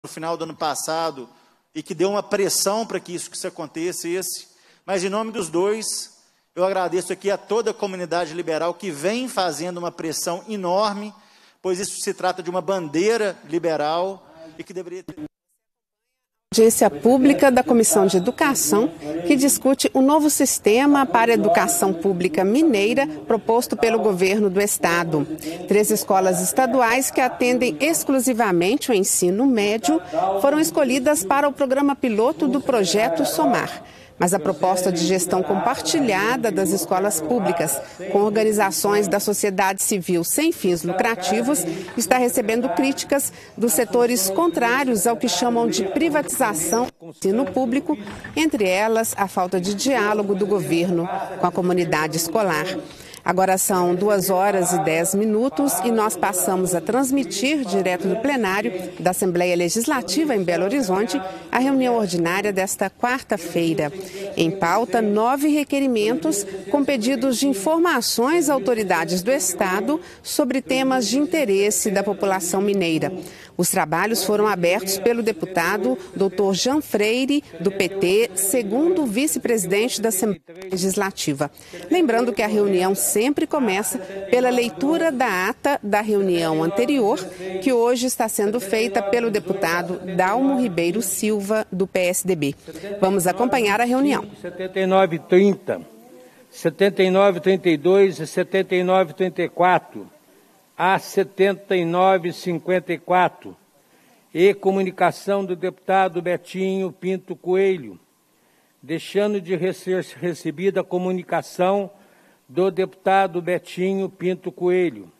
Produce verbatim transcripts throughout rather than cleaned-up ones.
no final do ano passado e que deu uma pressão para que isso, que isso acontecesse, mas em nome dos dois, eu agradeço aqui a toda a comunidade liberal que vem fazendo uma pressão enorme, pois isso se trata de uma bandeira liberal e que deveria ter... Audiência pública da Comissão de Educação, que discute o novo sistema para a educação pública mineira proposto pelo governo do estado. Três escolas estaduais que atendem exclusivamente o ensino médio foram escolhidas para o programa piloto do projeto Somar. Mas a proposta de gestão compartilhada das escolas públicas, com organizações da sociedade civil sem fins lucrativos, está recebendo críticas dos setores contrários ao que chamam de privatização do ensino público, entre elas a falta de diálogo do governo com a comunidade escolar. Agora são duas horas e dez minutos e nós passamos a transmitir direto do plenário da Assembleia Legislativa em Belo Horizonte a reunião ordinária desta quarta-feira. Em pauta, nove requerimentos com pedidos de informações a autoridades do Estado sobre temas de interesse da população mineira. Os trabalhos foram abertos pelo deputado doutor Jean Freire, do P T, segundo vice-presidente da Assembleia Legislativa. Lembrando que a reunião sempre começa pela leitura da ata da reunião anterior, que hoje está sendo feita pelo deputado Dalmo Ribeiro Silva, do P S D B. Vamos acompanhar a reunião. setenta e nove trinta, setenta e nove trinta e dois e setenta e nove trinta e quatro. A setenta e nove cinquenta e quatro, e comunicação do deputado Betinho Pinto Coelho, deixando de ser recebida a comunicação do deputado Betinho Pinto Coelho.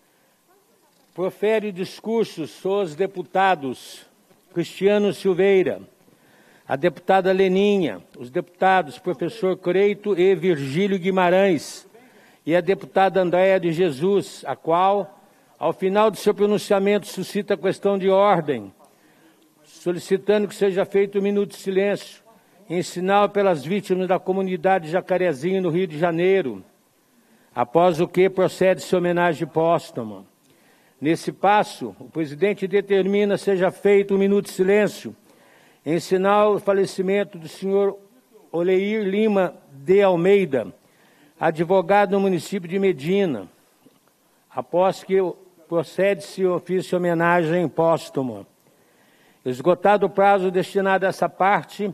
Profere discursos os deputados Cristiano Silveira, a deputada Leninha, os deputados professor Creito e Virgílio Guimarães, e a deputada Andréa de Jesus, a qual, ao final do seu pronunciamento, suscita a questão de ordem, solicitando que seja feito um minuto de silêncio, em sinal pelas vítimas da comunidade Jacarezinho, no Rio de Janeiro, após o que procede-se homenagem póstuma. Nesse passo, o presidente determina seja feito um minuto de silêncio, em sinal do falecimento do senhor Oleir Lima de Almeida, advogado no município de Medina, após que procede-se o ofício de homenagem póstuma. Esgotado o prazo destinado a essa parte,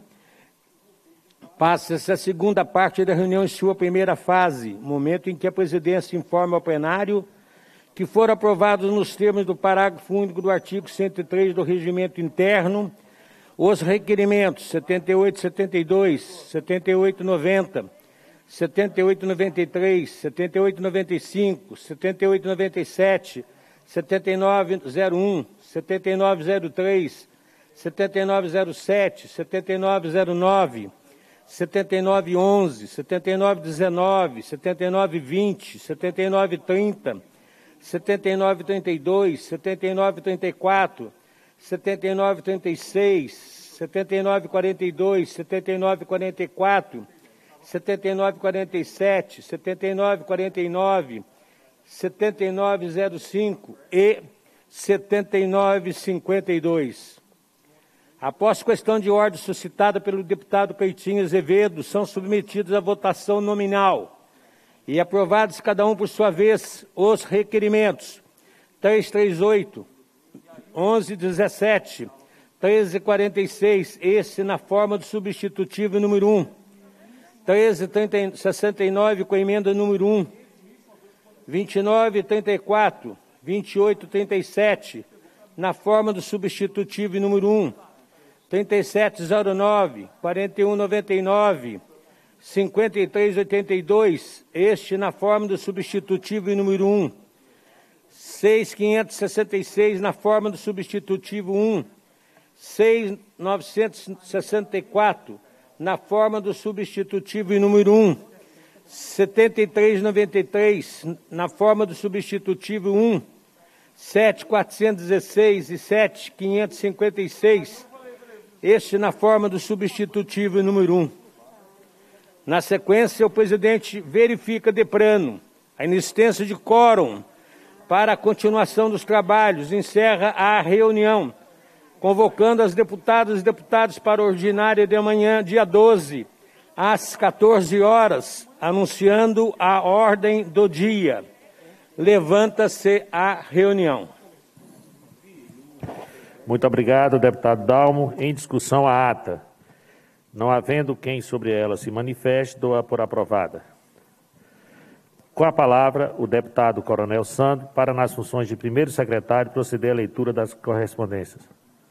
passa-se a segunda parte da reunião em sua primeira fase, momento em que a presidência informa ao plenário que foram aprovados nos termos do parágrafo único do artigo cento e três do Regimento Interno os requerimentos setenta e oito setenta e dois, setenta e oito noventa, setenta e oito noventa e três, setenta e oito noventa e cinco, setenta e oito noventa e sete, setenta e nove zero um, setenta e nove zero três, setenta e nove zero sete, setenta e nove zero nove, setenta e nove onze, setenta e nove dezenove, setenta e nove vinte, setenta e nove trinta, setenta e nove trinta e dois, setenta e nove trinta e quatro, setenta e nove trinta e seis, setenta e nove quarenta e dois, setenta e nove quarenta e quatro, setenta e nove quarenta e sete, setenta e nove quarenta e nove, setenta e nove zero cinco e setenta e nove cinquenta e dois. Após questão de ordem suscitada pelo deputado Cleitinho Azevedo, são submetidos à votação nominal e aprovados cada um por sua vez os requerimentos trezentos e trinta e oito, onze dezessete, treze quarenta e seis, esse na forma do substitutivo número um. treze sessenta e nove com a emenda número um, vinte e nove trinta e quatro, vinte e oito trinta e sete, na forma do substitutivo número um, trinta e sete zero nove, quarenta e um noventa e nove, cinquenta e três oitenta e dois, este na forma do substitutivo número um, seis quinhentos e sessenta e seis na forma do substitutivo um, seis novecentos e sessenta e quatro, na forma do substitutivo número um, setenta e três noventa e três, na forma do substitutivo um, sete quatrocentos e dezesseis e sete quinhentos e cinquenta e seis, este na forma do substitutivo número um. Na sequência, o presidente verifica de plano a inexistência de quórum para a continuação dos trabalhos, encerra a reunião convocando as deputadas e deputados para a ordinária de amanhã, dia doze, às quatorze horas, anunciando a ordem do dia. Levanta-se a reunião. Muito obrigado, deputado Dalmo. Em discussão a ata. Não havendo quem sobre ela se manifeste, dou-a por aprovada. Com a palavra, o deputado Coronel Sandro, para nas funções de primeiro secretário, proceder à leitura das correspondências.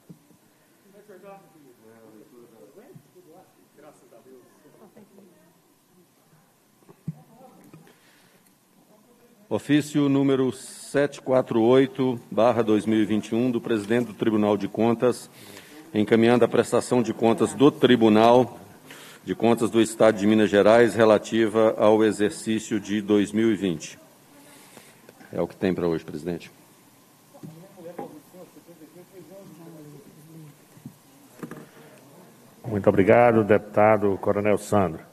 Ofício número setecentos e quarenta e oito barra dois mil e vinte e um, do Presidente do Tribunal de Contas, encaminhando a prestação de contas do Tribunal de Contas do Estado de Minas Gerais relativa ao exercício de dois mil e vinte. É o que tem para hoje, presidente. Muito obrigado, deputado Coronel Sandro.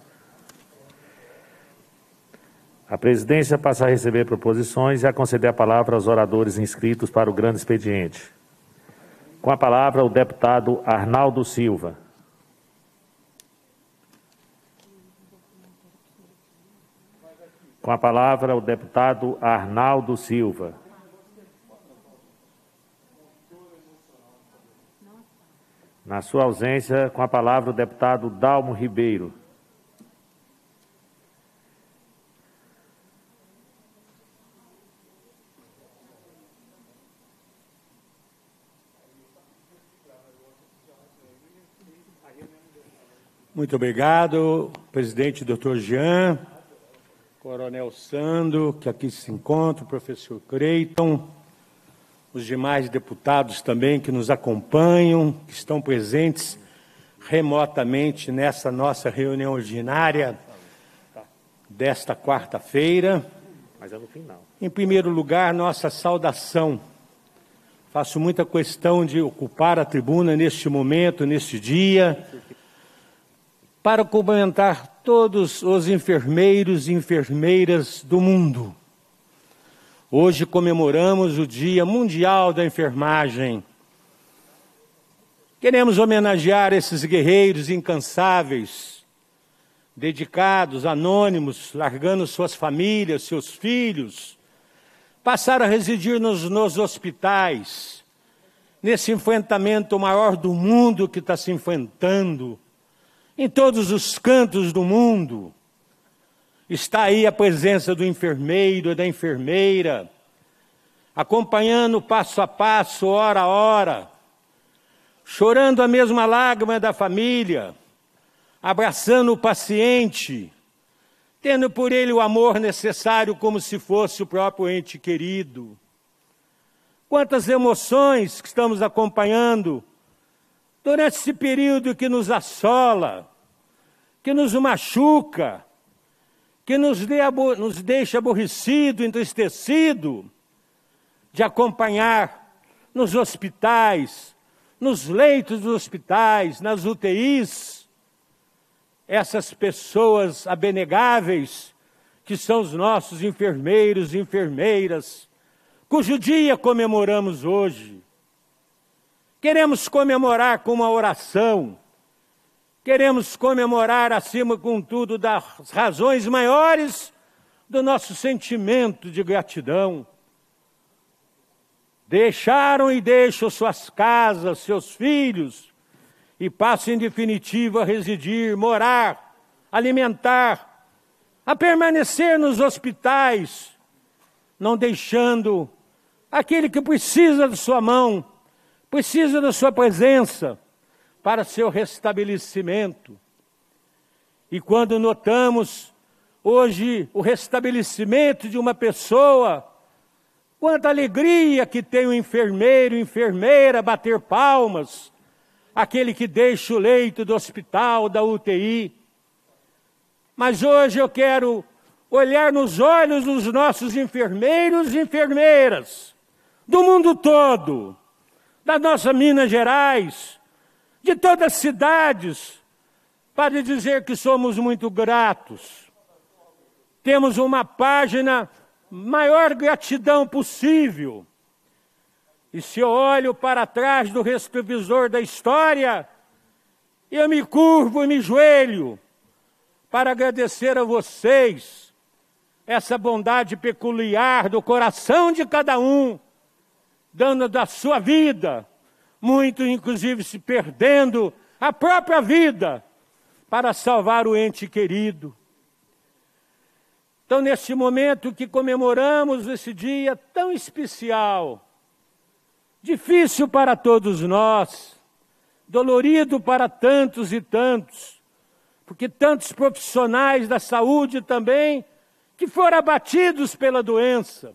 A presidência passa a receber proposições e a conceder a palavra aos oradores inscritos para o grande expediente. Com a palavra, o deputado Arnaldo Silva. Com a palavra, o deputado Arnaldo Silva. Na sua ausência, com a palavra, o deputado Dalmo Ribeiro. Muito obrigado, presidente doutor Jean, coronel Sandro, que aqui se encontra, o professor Creiton, os demais deputados também que nos acompanham, que estão presentes remotamente nessa nossa reunião ordinária desta quarta-feira. Mas é no final. Em primeiro lugar, nossa saudação. Faço muita questão de ocupar a tribuna neste momento, neste dia, para cumprimentar todos os enfermeiros e enfermeiras do mundo. Hoje comemoramos o Dia Mundial da Enfermagem. Queremos homenagear esses guerreiros incansáveis, dedicados, anônimos, largando suas famílias, seus filhos, passaram a residir nos, nos hospitais, nesse enfrentamento maior do mundo que está se enfrentando, em todos os cantos do mundo. Está aí a presença do enfermeiro e da enfermeira, acompanhando passo a passo, hora a hora, chorando a mesma lágrima da família, abraçando o paciente, tendo por ele o amor necessário como se fosse o próprio ente querido. Quantas emoções que estamos acompanhando durante esse período que nos assola, que nos machuca, que nos, de, nos deixa aborrecido, entristecido, de acompanhar nos hospitais, nos leitos dos hospitais, nas U T Is, essas pessoas abnegáveis, que são os nossos enfermeiros e enfermeiras, cujo dia comemoramos hoje. Queremos comemorar com uma oração, queremos comemorar, acima com tudo, das razões maiores do nosso sentimento de gratidão. Deixaram e deixam suas casas, seus filhos, e passam em definitiva a residir, morar, alimentar, a permanecer nos hospitais, não deixando aquele que precisa de sua mão, precisa da sua presença para seu restabelecimento. E quando notamos hoje o restabelecimento de uma pessoa, quanta alegria que tem o enfermeiro, enfermeira, bater palmas, aquele que deixa o leito do hospital, da U T I. Mas hoje eu quero olhar nos olhos dos nossos enfermeiros e enfermeiras, do mundo todo, da nossa Minas Gerais, de todas as cidades, para dizer que somos muito gratos. Temos uma página, maior gratidão possível. E se eu olho para trás do retrovisor da história, eu me curvo e me joelho para agradecer a vocês essa bondade peculiar do coração de cada um, dando da sua vida, muito inclusive se perdendo a própria vida para salvar o ente querido. Então, neste momento que comemoramos esse dia tão especial, difícil para todos nós, dolorido para tantos e tantos, porque tantos profissionais da saúde também que foram abatidos pela doença.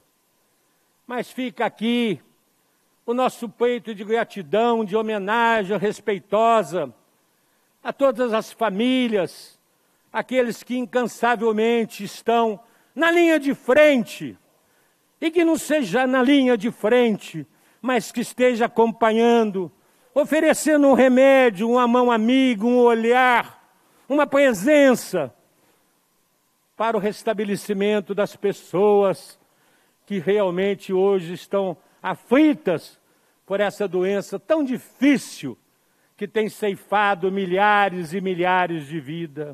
Mas fica aqui o nosso peito de gratidão, de homenagem respeitosa a todas as famílias, aqueles que incansavelmente estão na linha de frente, e que não seja na linha de frente, mas que esteja acompanhando, oferecendo um remédio, uma mão amiga, um olhar, uma presença para o restabelecimento das pessoas que realmente hoje estão aflitas por essa doença tão difícil que tem ceifado milhares e milhares de vidas.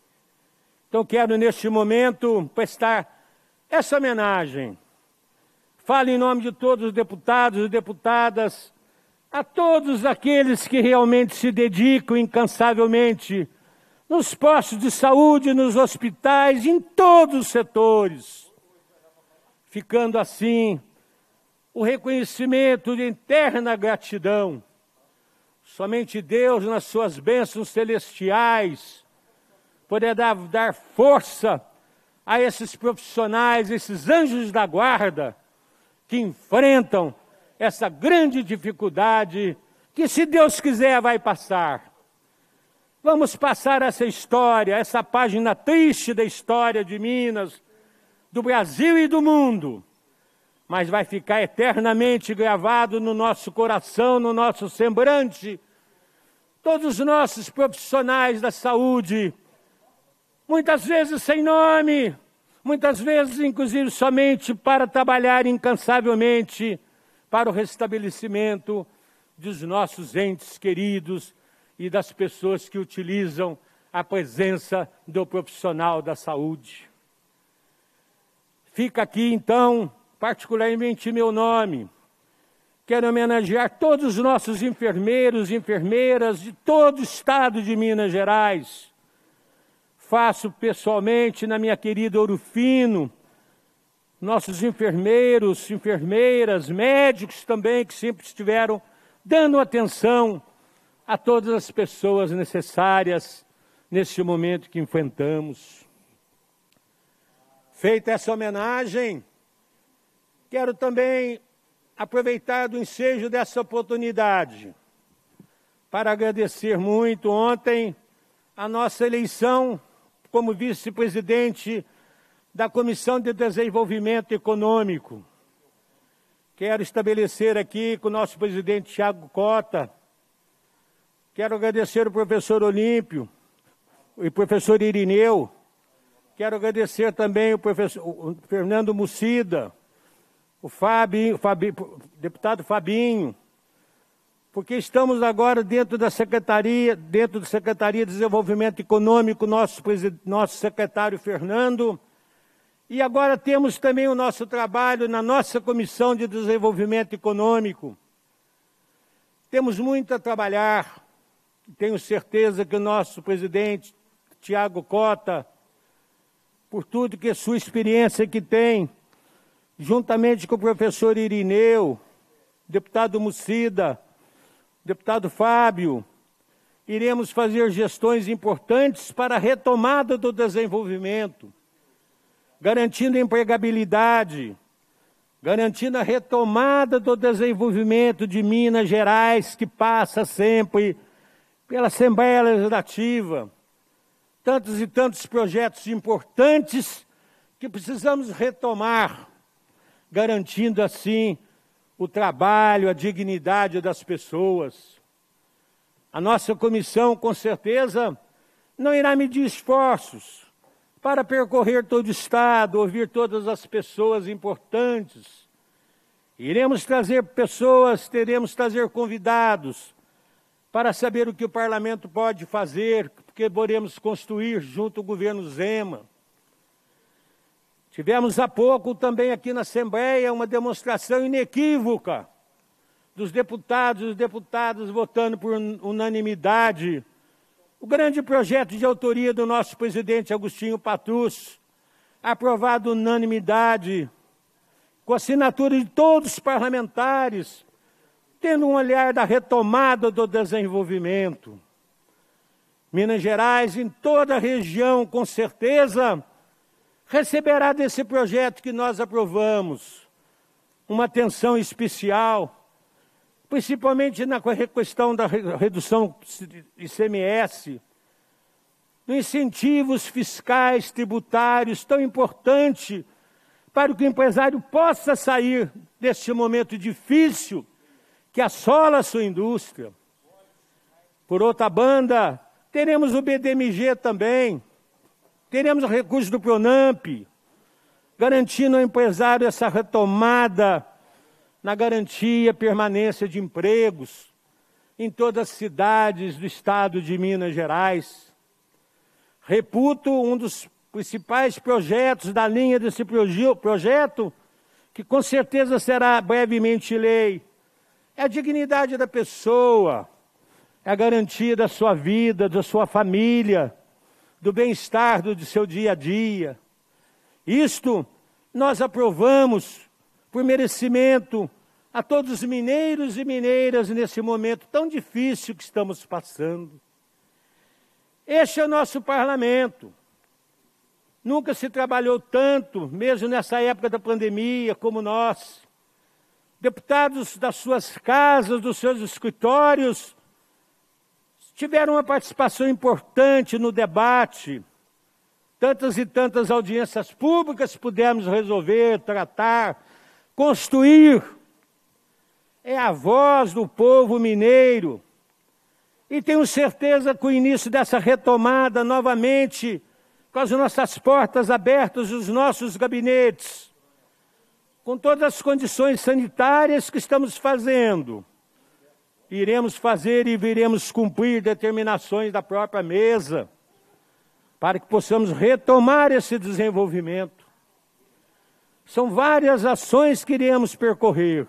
Então quero neste momento prestar essa homenagem. Falo em nome de todos os deputados e deputadas, a todos aqueles que realmente se dedicam incansavelmente nos postos de saúde, nos hospitais, em todos os setores, ficando assim o reconhecimento de eterna gratidão. Somente Deus, nas suas bênçãos celestiais, poderá dar força a esses profissionais, esses anjos da guarda, que enfrentam essa grande dificuldade, que se Deus quiser vai passar. Vamos passar essa história, essa página triste da história de Minas, do Brasil e do mundo, mas vai ficar eternamente gravado no nosso coração, no nosso semblante. Todos os nossos profissionais da saúde, muitas vezes sem nome, muitas vezes inclusive somente para trabalhar incansavelmente para o restabelecimento dos nossos entes queridos e das pessoas que utilizam a presença do profissional da saúde. Fica aqui, então, particularmente meu nome. Quero homenagear todos os nossos enfermeiros e enfermeiras de todo o estado de Minas Gerais. Faço pessoalmente na minha querida Ouro Fino, nossos enfermeiros, enfermeiras, médicos também, que sempre estiveram dando atenção a todas as pessoas necessárias neste momento que enfrentamos. Feita essa homenagem, quero também aproveitar do ensejo dessa oportunidade para agradecer muito ontem a nossa eleição como vice-presidente da Comissão de Desenvolvimento Econômico. Quero estabelecer aqui com o nosso presidente Tiago Cota. Quero agradecer o professor Olímpio e o professor Irineu. Quero agradecer também o professor o Fernando Mucida, o Fabinho, o Fabi, o deputado Fabinho, porque estamos agora dentro da Secretaria, dentro da Secretaria de Desenvolvimento Econômico, nosso, nosso secretário Fernando, e agora temos também o nosso trabalho na nossa Comissão de Desenvolvimento Econômico. Temos muito a trabalhar. Tenho certeza que o nosso presidente, Tiago Cota, por tudo que a sua experiência que tem, juntamente com o professor Irineu, deputado Mucida, deputado Fábio, iremos fazer gestões importantes para a retomada do desenvolvimento, garantindo a empregabilidade, garantindo a retomada do desenvolvimento de Minas Gerais, que passa sempre pela Assembleia Legislativa. Tantos e tantos projetos importantes que precisamos retomar, garantindo assim o trabalho, a dignidade das pessoas. A nossa comissão, com certeza, não irá medir esforços para percorrer todo o Estado, ouvir todas as pessoas importantes Iremos trazer pessoas, teremos trazer convidados para saber o que o parlamento pode fazer, porque podemos construir junto ao governo Zema. Tivemos há pouco também aqui na Assembleia uma demonstração inequívoca dos deputados e os deputados votando por unanimidade o grande projeto de autoria do nosso presidente Agostinho Patrus, aprovado unanimidade, com assinatura de todos os parlamentares, tendo um olhar da retomada do desenvolvimento. Minas Gerais, em toda a região, com certeza, receberá desse projeto que nós aprovamos uma atenção especial, principalmente na questão da redução do I C M S, nos incentivos fiscais, tributários, tão importante para que o empresário possa sair deste momento difícil que assola a sua indústria. Por outra banda, teremos o B D M G também, teremos o recurso do Pronamp, garantindo ao empresário essa retomada na garantia e permanência de empregos em todas as cidades do estado de Minas Gerais. Reputo um dos principais projetos da linha desse projeto, que com certeza será brevemente lei, é a dignidade da pessoa, é a garantia da sua vida, da sua família, do bem-estar do seu dia a dia. Isto nós aprovamos por merecimento a todos os mineiros e mineiras nesse momento tão difícil que estamos passando. Este é o nosso parlamento. Nunca se trabalhou tanto, mesmo nessa época da pandemia, como nós. Deputados das suas casas, dos seus escritórios, tiveram uma participação importante no debate. Tantas e tantas audiências públicas pudemos resolver, tratar, construir. É a voz do povo mineiro. E tenho certeza que o início dessa retomada, novamente, com as nossas portas abertas, os nossos gabinetes, com todas as condições sanitárias que estamos fazendo, iremos fazer e viremos cumprir determinações da própria mesa, para que possamos retomar esse desenvolvimento. São várias ações que iremos percorrer.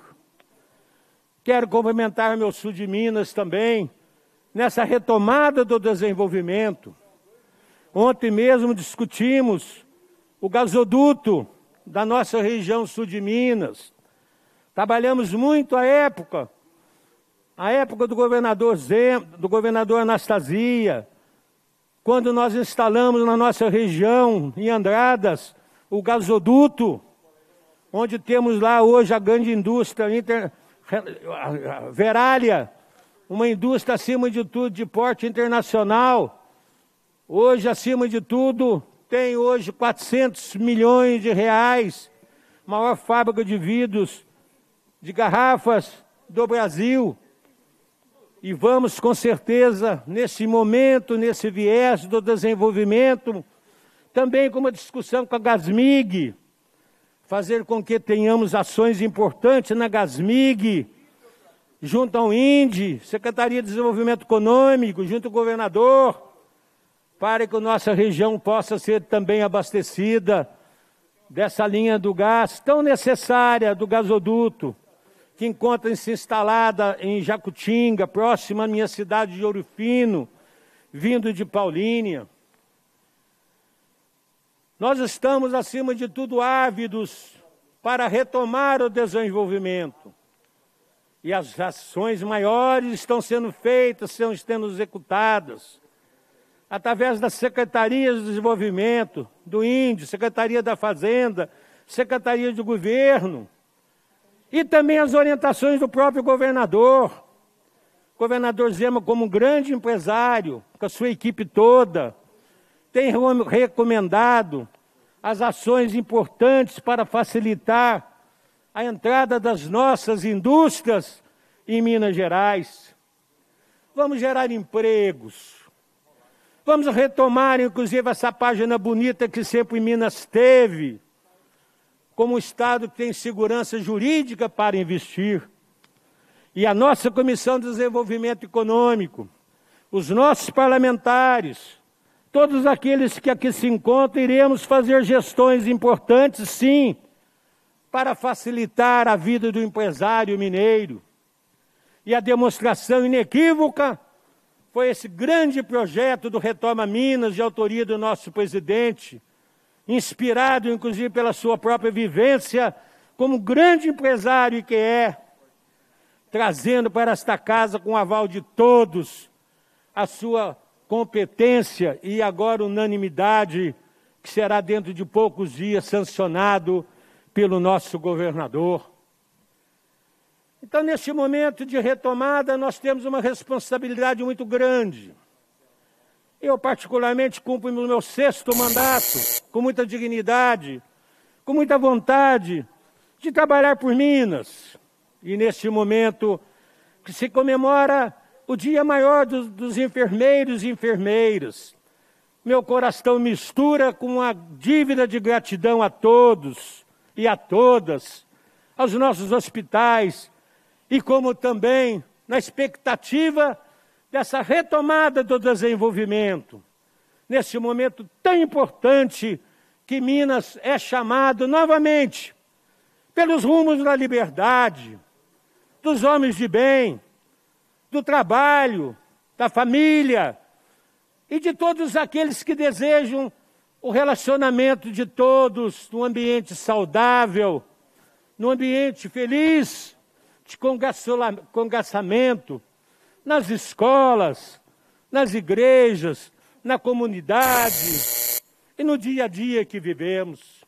Quero cumprimentar meu sul de Minas também, nessa retomada do desenvolvimento. Ontem mesmo discutimos o gasoduto da nossa região sul de Minas. Trabalhamos muito à época, a época do governador Zema, do governador Anastasia, quando nós instalamos na nossa região, em Andradas, o gasoduto, onde temos lá hoje a grande indústria inter, a Veralha, uma indústria acima de tudo de porte internacional. Hoje, acima de tudo, tem hoje quatrocentos milhões de reais, maior fábrica de vidros, de garrafas do Brasil. E vamos, com certeza, nesse momento, nesse viés do desenvolvimento, também com uma discussão com a Gasmig, fazer com que tenhamos ações importantes na Gasmig, junto ao I N D E, Secretaria de Desenvolvimento Econômico, junto ao governador, para que a nossa região possa ser também abastecida dessa linha do gás tão necessária do gasoduto, que encontra-se instalada em Jacutinga, próxima à minha cidade de Ouro Fino, vindo de Paulínia. Nós estamos, acima de tudo, ávidos para retomar o desenvolvimento. E as ações maiores estão sendo feitas, estão sendo executadas, através das secretarias de desenvolvimento, do I N D E, Secretaria da Fazenda, Secretaria de Governo, e também as orientações do próprio governador. O governador Zema, como um grande empresário, com a sua equipe toda, tem recomendado as ações importantes para facilitar a entrada das nossas indústrias em Minas Gerais. Vamos gerar empregos. Vamos retomar, inclusive, essa página bonita que sempre Minas teve, como um Estado que tem segurança jurídica para investir. E a nossa Comissão de Desenvolvimento Econômico, os nossos parlamentares, todos aqueles que aqui se encontram, iremos fazer gestões importantes, sim, para facilitar a vida do empresário mineiro. E a demonstração inequívoca foi esse grande projeto do Retoma Minas, de autoria do nosso presidente, inspirado, inclusive, pela sua própria vivência como grande empresário que é, trazendo para esta casa, com o aval de todos, a sua competência e agora unanimidade, que será dentro de poucos dias sancionado pelo nosso governador. Então, neste momento de retomada, nós temos uma responsabilidade muito grande. Eu, particularmente, cumpro o meu sexto mandato com muita dignidade, com muita vontade de trabalhar por Minas. E neste momento que se comemora o dia maior dos, dos enfermeiros e enfermeiras, meu coração mistura com uma dívida de gratidão a todos e a todas, aos nossos hospitais, e como também na expectativa dessa retomada do desenvolvimento, nesse momento tão importante que Minas é chamado novamente pelos rumos da liberdade, dos homens de bem, do trabalho, da família e de todos aqueles que desejam o relacionamento de todos num ambiente saudável, num ambiente feliz, de congraçamento, nas escolas, nas igrejas, na comunidade e no dia a dia que vivemos.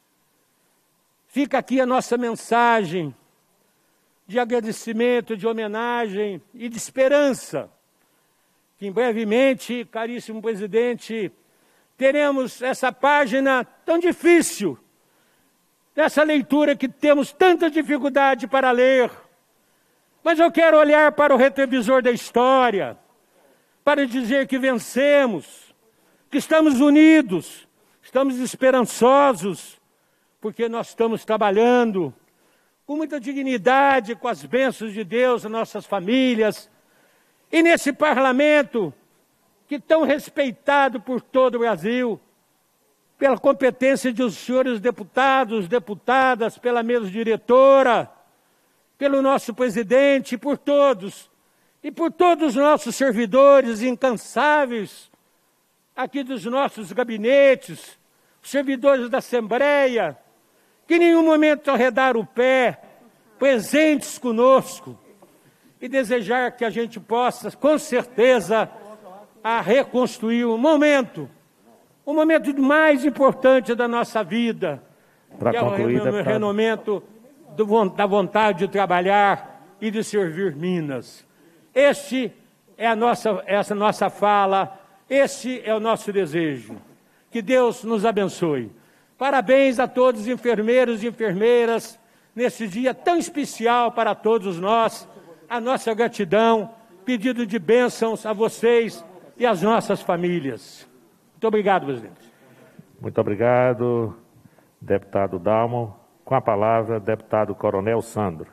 Fica aqui a nossa mensagem de agradecimento, de homenagem e de esperança, que em brevemente, caríssimo presidente, teremos essa página tão difícil, dessa leitura que temos tanta dificuldade para ler. Mas eu quero olhar para o retrovisor da história, para dizer que vencemos, que estamos unidos, estamos esperançosos, porque nós estamos trabalhando com muita dignidade, com as bênçãos de Deus, nas nossas famílias, e nesse parlamento, que tão respeitado por todo o Brasil, pela competência dos senhores deputados, deputadas, pela mesa diretora, pelo nosso presidente, por todos, e por todos os nossos servidores incansáveis, aqui dos nossos gabinetes, os servidores da Assembleia, que em nenhum momento arredaram o pé, presentes conosco, e desejar que a gente possa, com certeza, a reconstruir um momento, o momento mais importante da nossa vida, Pra que é o concluir, reno- renomento do, da vontade de trabalhar e de servir Minas. Este é a nossa, essa nossa fala, este é o nosso desejo. Que Deus nos abençoe. Parabéns a todos os enfermeiros e enfermeiras, nesse dia tão especial para todos nós, a nossa gratidão, pedido de bênçãos a vocês e às nossas famílias. Muito obrigado, presidente. Muito obrigado, deputado Dalmo. Com a palavra, deputado Coronel Sandro.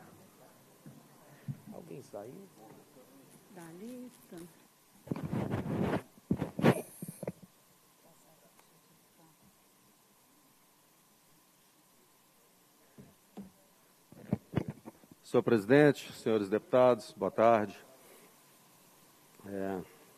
Alguém saiu? Da lista. Senhor presidente, senhores deputados, boa tarde. É,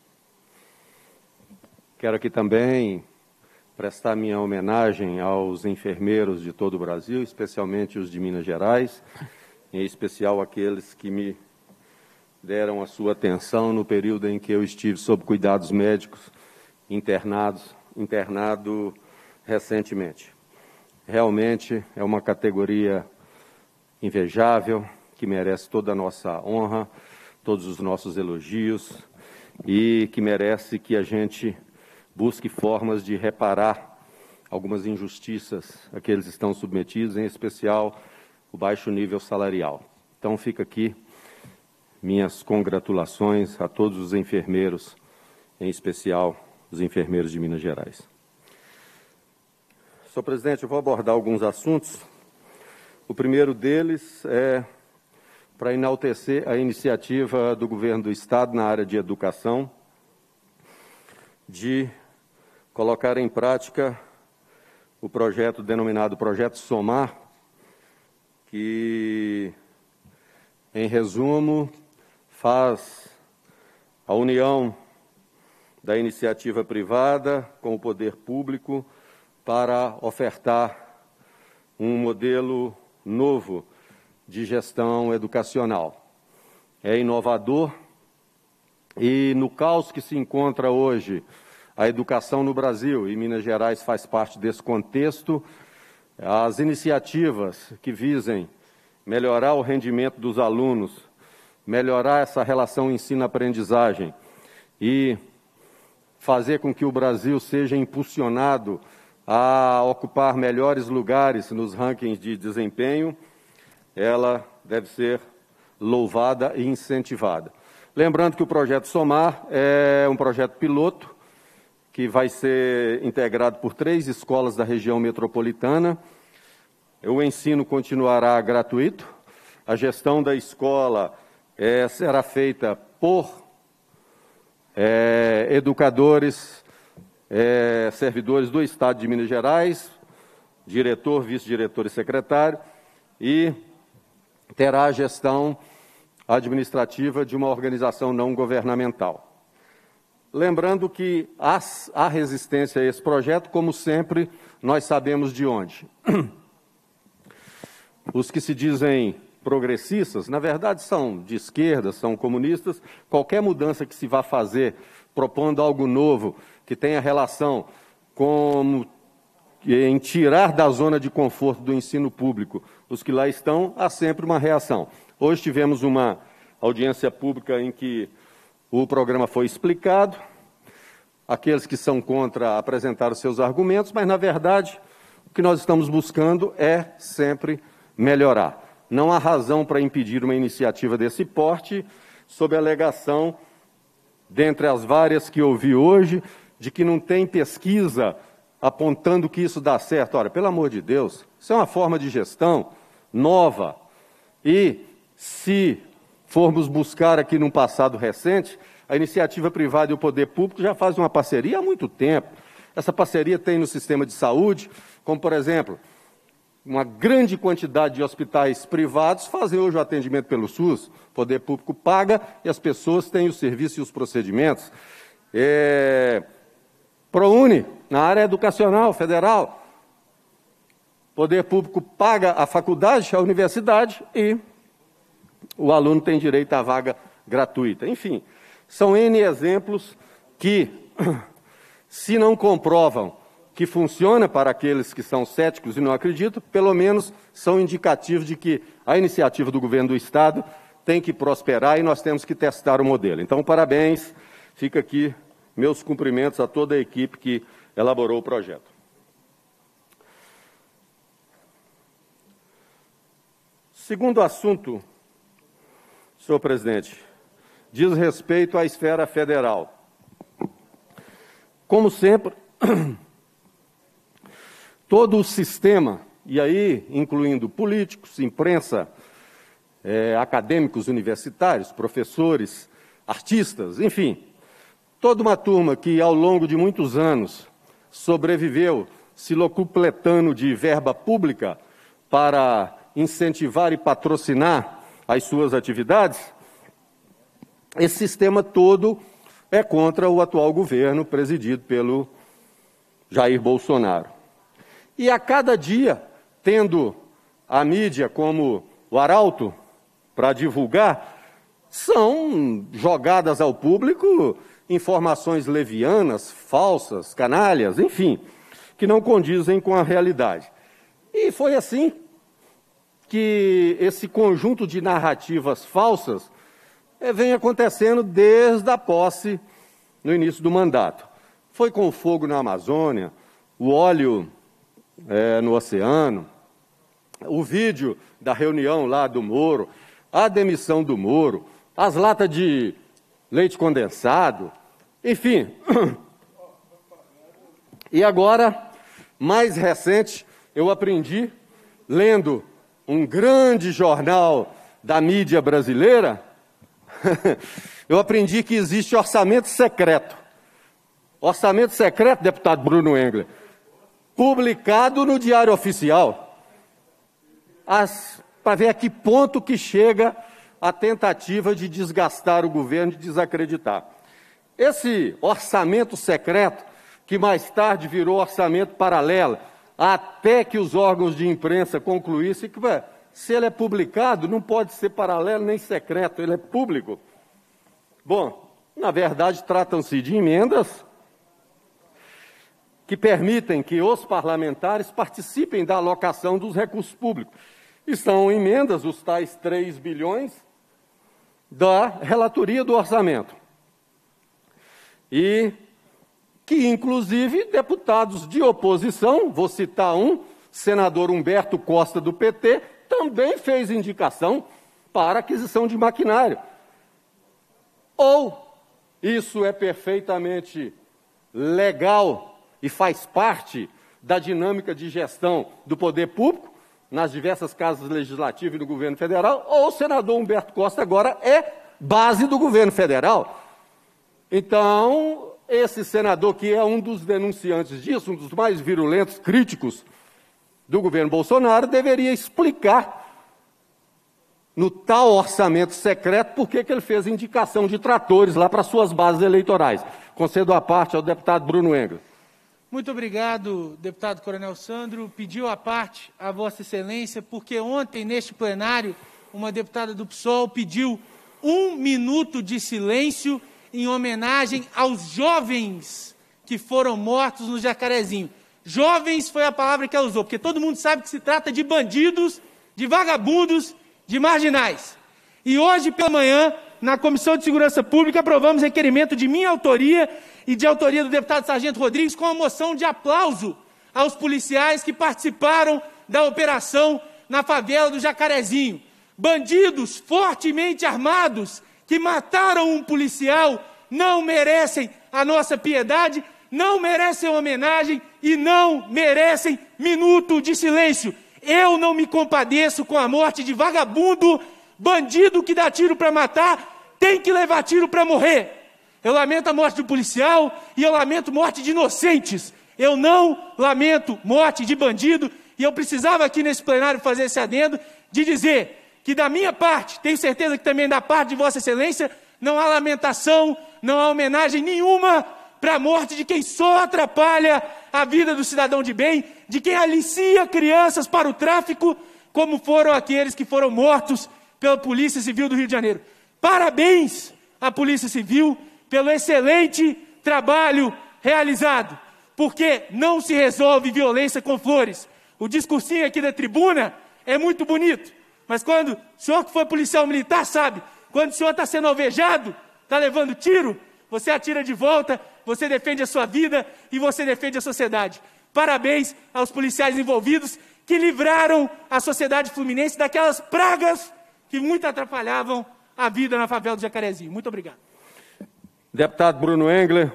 quero aqui também prestar minha homenagem aos enfermeiros de todo o Brasil, especialmente os de Minas Gerais, em especial aqueles que me deram a sua atenção no período em que eu estive sob cuidados médicos, internados, internado recentemente. Realmente é uma categoria invejável, que merece toda a nossa honra, todos os nossos elogios e que merece que a gente busque formas de reparar algumas injustiças a que eles estão submetidos, em especial o baixo nível salarial. Então fica aqui minhas congratulações a todos os enfermeiros, em especial os enfermeiros de Minas Gerais. Senhor presidente, eu vou abordar alguns assuntos O primeiro deles é para enaltecer a iniciativa do Governo do Estado na área de educação, de colocar em prática o projeto denominado Projeto Somar, que, em resumo, faz a união da iniciativa privada com o poder público para ofertar um modelo novo de gestão educacional. É inovador e, no caos que se encontra hoje a educação no Brasil, e Minas Gerais faz parte desse contexto, as iniciativas que visem melhorar o rendimento dos alunos, melhorar essa relação ensino-aprendizagem e fazer com que o Brasil seja impulsionado a ocupar melhores lugares nos rankings de desempenho, ela deve ser louvada e incentivada. Lembrando que o projeto Somar é um projeto piloto que vai ser integrado por três escolas da região metropolitana. O ensino continuará gratuito, a gestão da escola é, será feita por é, educadores, é, servidores do Estado de Minas Gerais, diretor, vice-diretor e secretário, e terá a gestão administrativa de uma organização não governamental. Lembrando que há, há resistência a esse projeto, como sempre, nós sabemos de onde. Os que se dizem progressistas, na verdade, são de esquerda, são comunistas. Qualquer mudança que se vá fazer, propondo algo novo, que tenha relação com em tirar da zona de conforto do ensino público os que lá estão, há sempre uma reação. Hoje tivemos uma audiência pública em que o programa foi explicado, aqueles que são contra apresentaram seus argumentos, mas, na verdade, o que nós estamos buscando é sempre melhorar. Não há razão para impedir uma iniciativa desse porte, sob a alegação, dentre as várias que ouvi hoje, de que não tem pesquisa apontando que isso dá certo. Ora, pelo amor de Deus, isso é uma forma de gestão nova. E, se formos buscar aqui num passado recente, a iniciativa privada e o poder público já fazem uma parceria há muito tempo. Essa parceria tem no sistema de saúde, como, por exemplo, uma grande quantidade de hospitais privados fazem hoje o atendimento pelo SUS, o poder público paga e as pessoas têm o serviço e os procedimentos. É... ProUni, na área educacional federal, o poder público paga a faculdade, a universidade, e o aluno tem direito à vaga gratuita. Enfim, são N exemplos que, se não comprovam que funciona para aqueles que são céticos e não acreditam, pelo menos são indicativos de que a iniciativa do governo do Estado tem que prosperar e nós temos que testar o modelo. Então, parabéns, fica aqui meus cumprimentos a toda a equipe que elaborou o projeto. Segundo assunto, senhor presidente, diz respeito à esfera federal. Como sempre, todo o sistema, e aí incluindo políticos, imprensa, é, acadêmicos universitários, professores, artistas, enfim, toda uma turma que ao longo de muitos anos sobreviveu se locupletando de verba pública para incentivar e patrocinar as suas atividades, esse sistema todo é contra o atual governo presidido pelo Jair Bolsonaro. E a cada dia, tendo a mídia como o arauto para divulgar, são jogadas ao público informações levianas, falsas, canalhas, enfim, que não condizem com a realidade. E foi assim que esse conjunto de narrativas falsas eh, vem acontecendo desde a posse no início do mandato. Foi com o fogo na Amazônia, o óleo eh, no oceano, o vídeo da reunião lá do Moro, a demissão do Moro, as latas de leite condensado, enfim. E agora, mais recente, eu aprendi, lendo um grande jornal da mídia brasileira, eu aprendi que existe orçamento secreto. Orçamento secreto, deputado Bruno Engler, publicado no Diário Oficial, para ver a que ponto que chega a tentativa de desgastar o governo, de desacreditar. Esse orçamento secreto, que mais tarde virou orçamento paralelo, até que os órgãos de imprensa concluíssem que, ué, se ele é publicado, não pode ser paralelo nem secreto, ele é público. Bom, na verdade, tratam-se de emendas que permitem que os parlamentares participem da alocação dos recursos públicos. E são emendas, os tais três bilhões, da relatoria do orçamento. E que, inclusive, deputados de oposição, vou citar um, senador Humberto Costa, do P T, também fez indicação para aquisição de maquinário. Ou isso é perfeitamente legal e faz parte da dinâmica de gestão do poder público nas diversas casas legislativas e no governo federal, ou o senador Humberto Costa agora é base do governo federal. Então, esse senador, que é um dos denunciantes disso, um dos mais virulentos críticos do governo Bolsonaro, deveria explicar no tal orçamento secreto por que ele fez indicação de tratores lá para suas bases eleitorais. Concedo a parte ao deputado Bruno Engler. Muito obrigado, deputado Coronel Sandro. Pediu a parte a Vossa Excelência, porque ontem, neste plenário, uma deputada do P SOL pediu um minuto de silêncio em homenagem aos jovens que foram mortos no Jacarezinho. Jovens foi a palavra que ela usou, porque todo mundo sabe que se trata de bandidos, de vagabundos, de marginais. E hoje, pela manhã, na Comissão de Segurança Pública, aprovamos requerimento de minha autoria e de autoria do deputado Sargento Rodrigues com a moção de aplauso aos policiais que participaram da operação na favela do Jacarezinho. Bandidos fortemente armados que mataram um policial não merecem a nossa piedade, não merecem homenagem e não merecem minuto de silêncio. Eu não me compadeço com a morte de vagabundo, bandido que dá tiro para matar, tem que levar tiro para morrer. Eu lamento a morte do policial e eu lamento a morte de inocentes. Eu não lamento morte de bandido e eu precisava aqui nesse plenário fazer esse adendo de dizer que da minha parte, tenho certeza que também da parte de Vossa Excelência, não há lamentação, não há homenagem nenhuma para a morte de quem só atrapalha a vida do cidadão de bem, de quem alicia crianças para o tráfico, como foram aqueles que foram mortos pela Polícia Civil do Rio de Janeiro. Parabéns à Polícia Civil pelo excelente trabalho realizado, porque não se resolve violência com flores. O discursinho aqui da tribuna é muito bonito, mas quando o senhor que foi policial militar sabe, quando o senhor está sendo alvejado, está levando tiro, você atira de volta, você defende a sua vida e você defende a sociedade. Parabéns aos policiais envolvidos que livraram a sociedade fluminense daquelas pragas que muito atrapalhavam a vida na favela do Jacarezinho. Muito obrigado. Deputado Bruno Engler,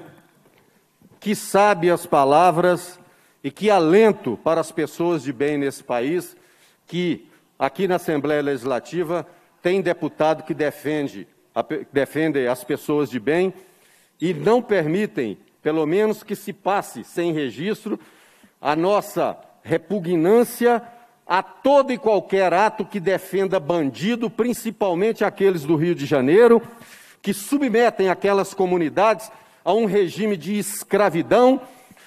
que sabe as palavras e que alento para as pessoas de bem nesse país, que aqui na Assembleia Legislativa tem deputado que defende, defende as pessoas de bem e não permitem, pelo menos que se passe sem registro, a nossa repugnância a todo e qualquer ato que defenda bandido, principalmente aqueles do Rio de Janeiro, que submetem aquelas comunidades a um regime de escravidão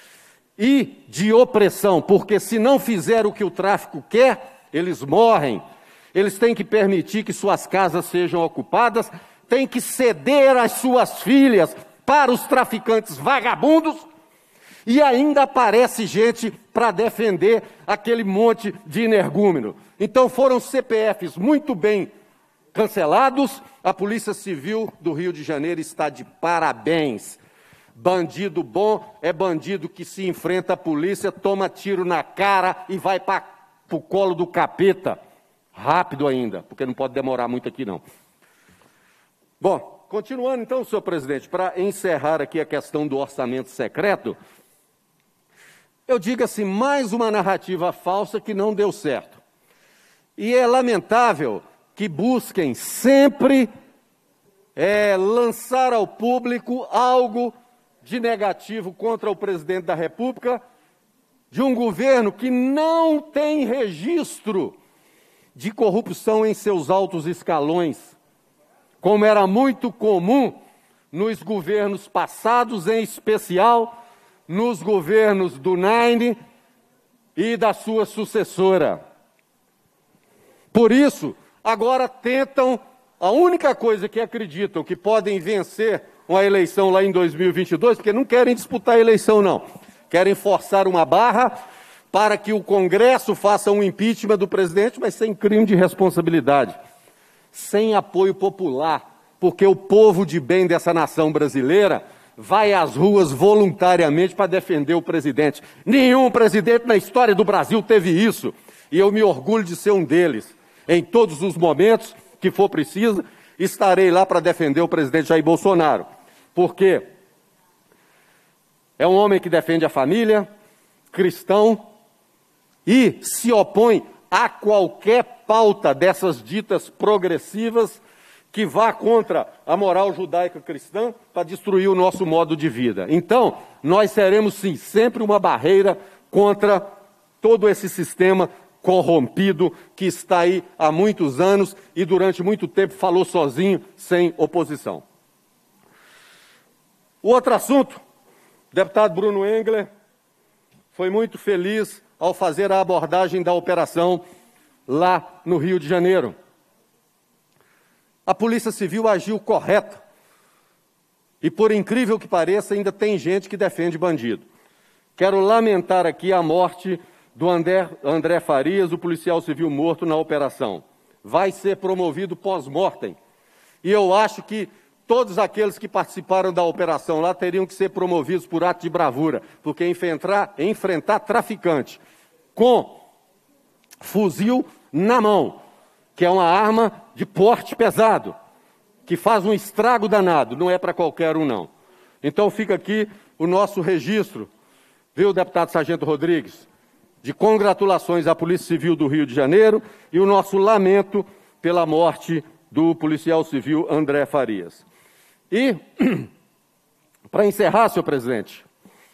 e de opressão, porque se não fizer o que o tráfico quer, eles morrem. Eles têm que permitir que suas casas sejam ocupadas, têm que ceder as suas filhas para os traficantes vagabundos, e ainda aparece gente para defender aquele monte de energúmeno. Então foram C P Fs muito bem cancelados, a Polícia Civil do Rio de Janeiro está de parabéns. Bandido bom é bandido que se enfrenta a polícia, toma tiro na cara e vai para o colo do capeta. Rápido ainda, porque não pode demorar muito aqui não. Bom, continuando então, senhor presidente, para encerrar aqui a questão do orçamento secreto, eu digo assim, mais uma narrativa falsa que não deu certo. E é lamentável que busquem sempre é, lançar ao público algo de negativo contra o presidente da República, de um governo que não tem registro de corrupção em seus altos escalões, como era muito comum nos governos passados, em especial nos governos do Nine e da sua sucessora. Por isso, agora tentam, a única coisa que acreditam que podem vencer uma eleição lá em dois mil e vinte e dois, porque não querem disputar a eleição, não. Querem forçar uma barra para que o Congresso faça um impeachment do presidente, mas sem crime de responsabilidade, sem apoio popular, porque o povo de bem dessa nação brasileira vai às ruas voluntariamente para defender o presidente. Nenhum presidente na história do Brasil teve isso, e eu me orgulho de ser um deles. Em todos os momentos que for preciso, estarei lá para defender o presidente Jair Bolsonaro, porque é um homem que defende a família, cristão, e se opõe a qualquer pauta dessas ditas progressivas que vá contra a moral judaica cristã para destruir o nosso modo de vida. Então, nós seremos, sim, sempre uma barreira contra todo esse sistema corrompido que está aí há muitos anos e durante muito tempo falou sozinho, sem oposição. O outro assunto, o deputado Bruno Engler foi muito feliz ao fazer a abordagem da operação lá no Rio de Janeiro. A Polícia Civil agiu correto. E, por incrível que pareça, ainda tem gente que defende bandido. Quero lamentar aqui a morte do André, André Farias, o policial civil morto na operação. Vai ser promovido pós-mortem. E eu acho que todos aqueles que participaram da operação lá teriam que ser promovidos por ato de bravura, porque enfrentar, enfrentar traficante com fuzil na mão, que é uma arma de porte pesado, que faz um estrago danado, não é para qualquer um, não. Então fica aqui o nosso registro, viu, deputado Sargento Rodrigues, de congratulações à Polícia Civil do Rio de Janeiro e o nosso lamento pela morte do policial civil André Farias. E, para encerrar, senhor presidente,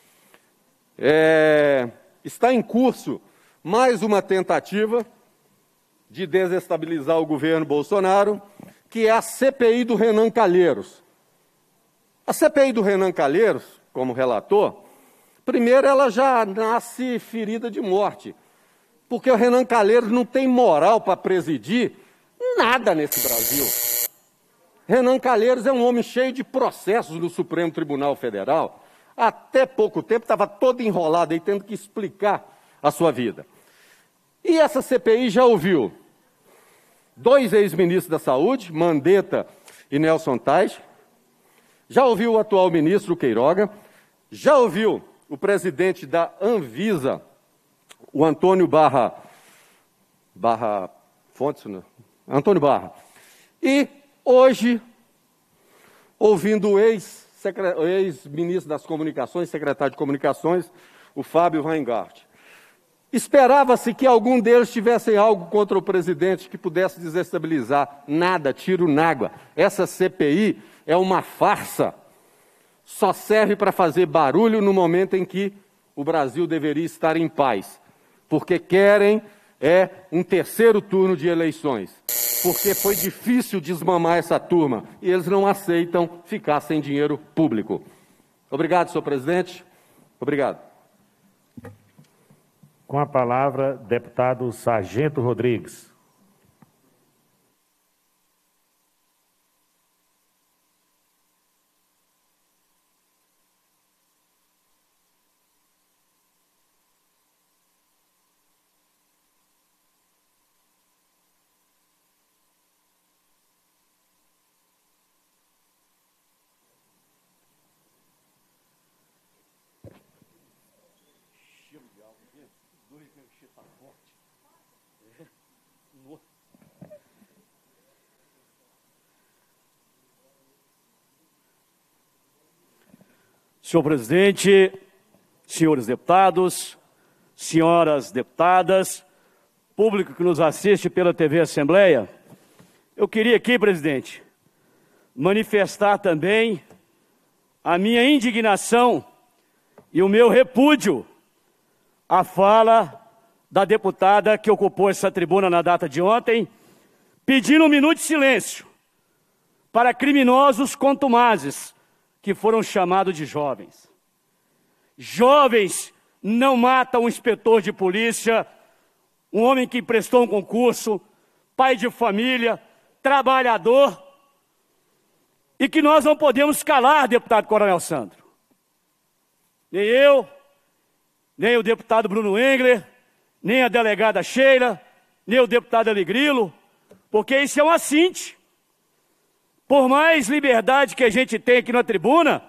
é, está em curso mais uma tentativa de desestabilizar o governo Bolsonaro, que é a C P I do Renan Calheiros. A C P I do Renan Calheiros, como relator, primeiro ela já nasce ferida de morte, porque o Renan Calheiros não tem moral para presidir nada nesse Brasil. Renan Calheiros é um homem cheio de processos no Supremo Tribunal Federal. Até pouco tempo estava todo enrolado aí, tendo que explicar a sua vida. E essa C P I já ouviu dois ex-ministros da Saúde, Mandetta e Nelson Teich, já ouviu o atual ministro Queiroga, já ouviu o presidente da Anvisa, o Antônio Barra, Barra Fontes, né? Antônio Barra. E hoje, ouvindo o ex-ministro das Comunicações, secretário de Comunicações, o Fábio Weingarten. Esperava-se que algum deles tivesse algo contra o presidente que pudesse desestabilizar. Nada, tiro n'água. Essa C P I é uma farsa. Só serve para fazer barulho no momento em que o Brasil deveria estar em paz. Porque querem é um terceiro turno de eleições. Porque foi difícil desmamar essa turma e eles não aceitam ficar sem dinheiro público. Obrigado, senhor presidente. Obrigado. Com a palavra, deputado Sargento Rodrigues. Senhor presidente, senhores deputados, senhoras deputadas, público que nos assiste pela T V Assembleia, eu queria aqui, presidente, manifestar também a minha indignação e o meu repúdio à fala da deputada que ocupou essa tribuna na data de ontem, pedindo um minuto de silêncio para criminosos contumazes que foram chamados de jovens. Jovens não matam um inspetor de polícia, um homem que prestou um concurso, pai de família, trabalhador, e que nós não podemos calar, deputado Coronel Sandro. Nem eu, nem o deputado Bruno Engler, nem a delegada Sheila, nem o deputado Alegrilo, porque isso é um assinte. Por mais liberdade que a gente tem aqui na tribuna,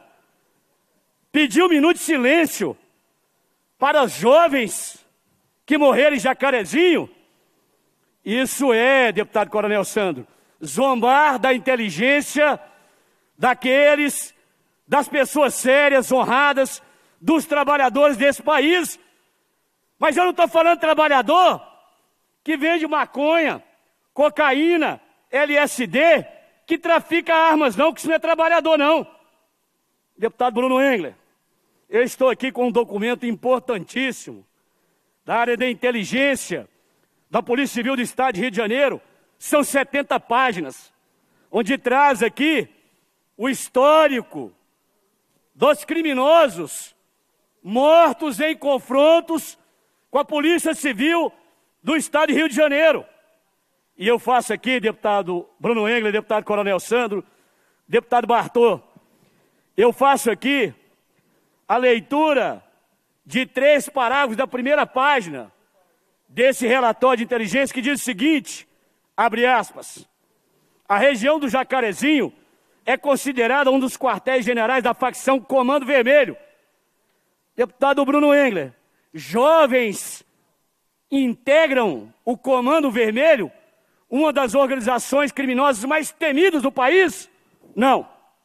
pedir um minuto de silêncio para os jovens que morreram em Jacarezinho, isso é, deputado Coronel Sandro, zombar da inteligência daqueles, das pessoas sérias, honradas, dos trabalhadores desse país. Mas eu não estou falando de trabalhador que vende maconha, cocaína, L S D, que trafica armas não, que isso não é trabalhador não. Deputado Bruno Engler, eu estou aqui com um documento importantíssimo da área da inteligência da Polícia Civil do Estado de Rio de Janeiro, são setenta páginas, onde traz aqui o histórico dos criminosos mortos em confrontos com a Polícia Civil do Estado de Rio de Janeiro. E eu faço aqui, deputado Bruno Engler, deputado Coronel Sandro, deputado Bartô, eu faço aqui a leitura de três parágrafos da primeira página desse relatório de inteligência que diz o seguinte, abre aspas, a região do Jacarezinho é considerada um dos quartéis generais da facção Comando Vermelho. Deputado Bruno Engler, jovens integram o Comando Vermelho, uma das organizações criminosas mais temidas do país? Não.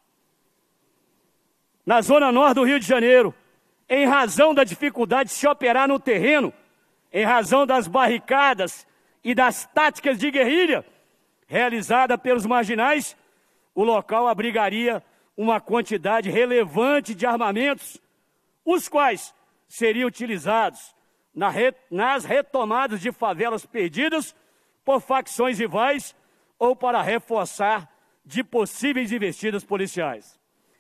Na zona norte do Rio de Janeiro, em razão da dificuldade de se operar no terreno, em razão das barricadas e das táticas de guerrilha realizada pelos marginais, o local abrigaria uma quantidade relevante de armamentos, os quais seriam utilizados na re... nas retomadas de favelas perdidas por facções rivais ou para reforçar de possíveis investidas policiais.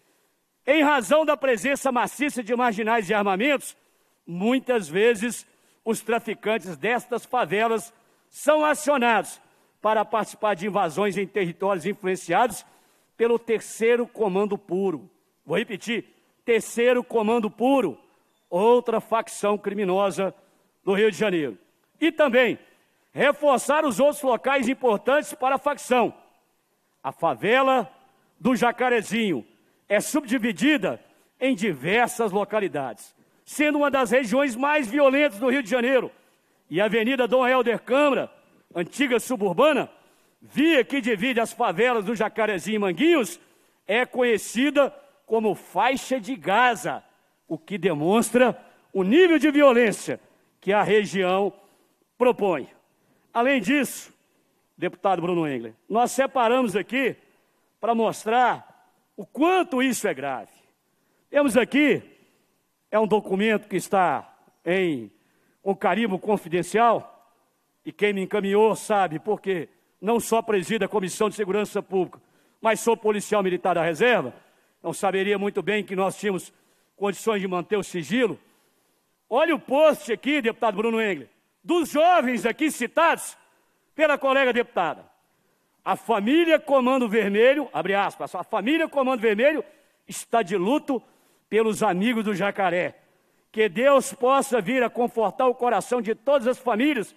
Em razão da presença maciça de marginais e armamentos, muitas vezes os traficantes destas favelas são acionados para participar de invasões em territórios influenciados pelo Terceiro Comando Puro. Vou repetir, Terceiro Comando Puro, outra facção criminosa do Rio de Janeiro. E também reforçar os outros locais importantes para a facção. A favela do Jacarezinho é subdividida em diversas localidades, sendo uma das regiões mais violentas do Rio de Janeiro. E a Avenida Dom Helder Câmara, antiga suburbana, via que divide as favelas do Jacarezinho e Manguinhos, é conhecida como faixa de Gaza, o que demonstra o nível de violência que a região propõe. Além disso, deputado Bruno Engler, nós separamos aqui para mostrar o quanto isso é grave. Temos aqui, é um documento que está em um carimbo confidencial, e quem me encaminhou sabe, porque não só presido a Comissão de Segurança Pública, mas sou policial militar da reserva, então saberia muito bem que nós tínhamos condições de manter o sigilo. Olha o post aqui, deputado Bruno Engler, dos jovens aqui citados pela colega deputada. A família Comando Vermelho, abre aspas, a família Comando Vermelho está de luto pelos amigos do Jacaré. Que Deus possa vir a confortar o coração de todas as famílias.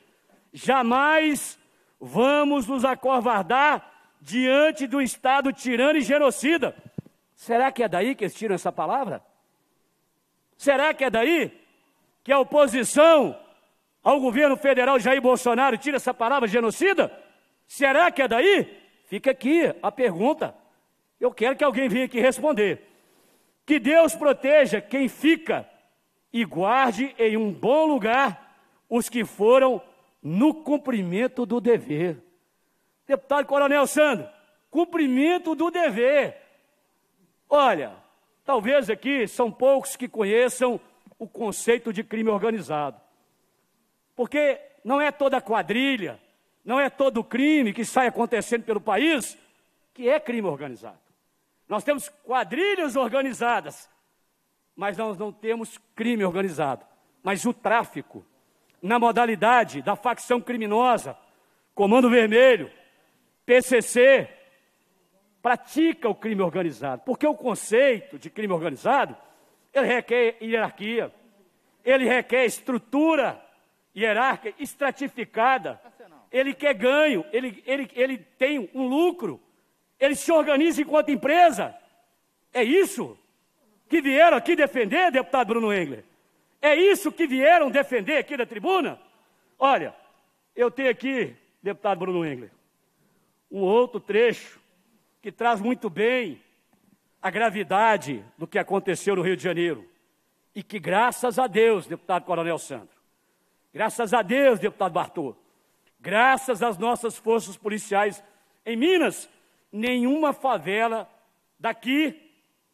Jamais vamos nos acovardar diante do Estado tirano e genocida. Será que é daí que eles tiram essa palavra? Será que é daí que a oposição ao governo federal Jair Bolsonaro tira essa palavra genocida? Será que é daí? Fica aqui a pergunta. Eu quero que alguém venha aqui responder. Que Deus proteja quem fica e guarde em um bom lugar os que foram no cumprimento do dever. Deputado Coronel Sandro, cumprimento do dever. Olha, talvez aqui são poucos que conheçam o conceito de crime organizado. Porque não é toda quadrilha, não é todo crime que sai acontecendo pelo país que é crime organizado. Nós temos quadrilhas organizadas, mas nós não temos crime organizado. Mas o tráfico, na modalidade da facção criminosa, Comando Vermelho, P C C, pratica o crime organizado. Porque o conceito de crime organizado, ele requer hierarquia, ele requer estrutura hierárquica estratificada, ele quer ganho, ele, ele, ele tem um lucro, ele se organiza enquanto empresa. É isso que vieram aqui defender, deputado Bruno Engler? É isso que vieram defender aqui da tribuna? Olha, eu tenho aqui, deputado Bruno Engler, um outro trecho que traz muito bem a gravidade do que aconteceu no Rio de Janeiro. E que, graças a Deus, deputado Coronel Sandro, graças a Deus, deputado Bartô, graças às nossas forças policiais em Minas, nenhuma favela daqui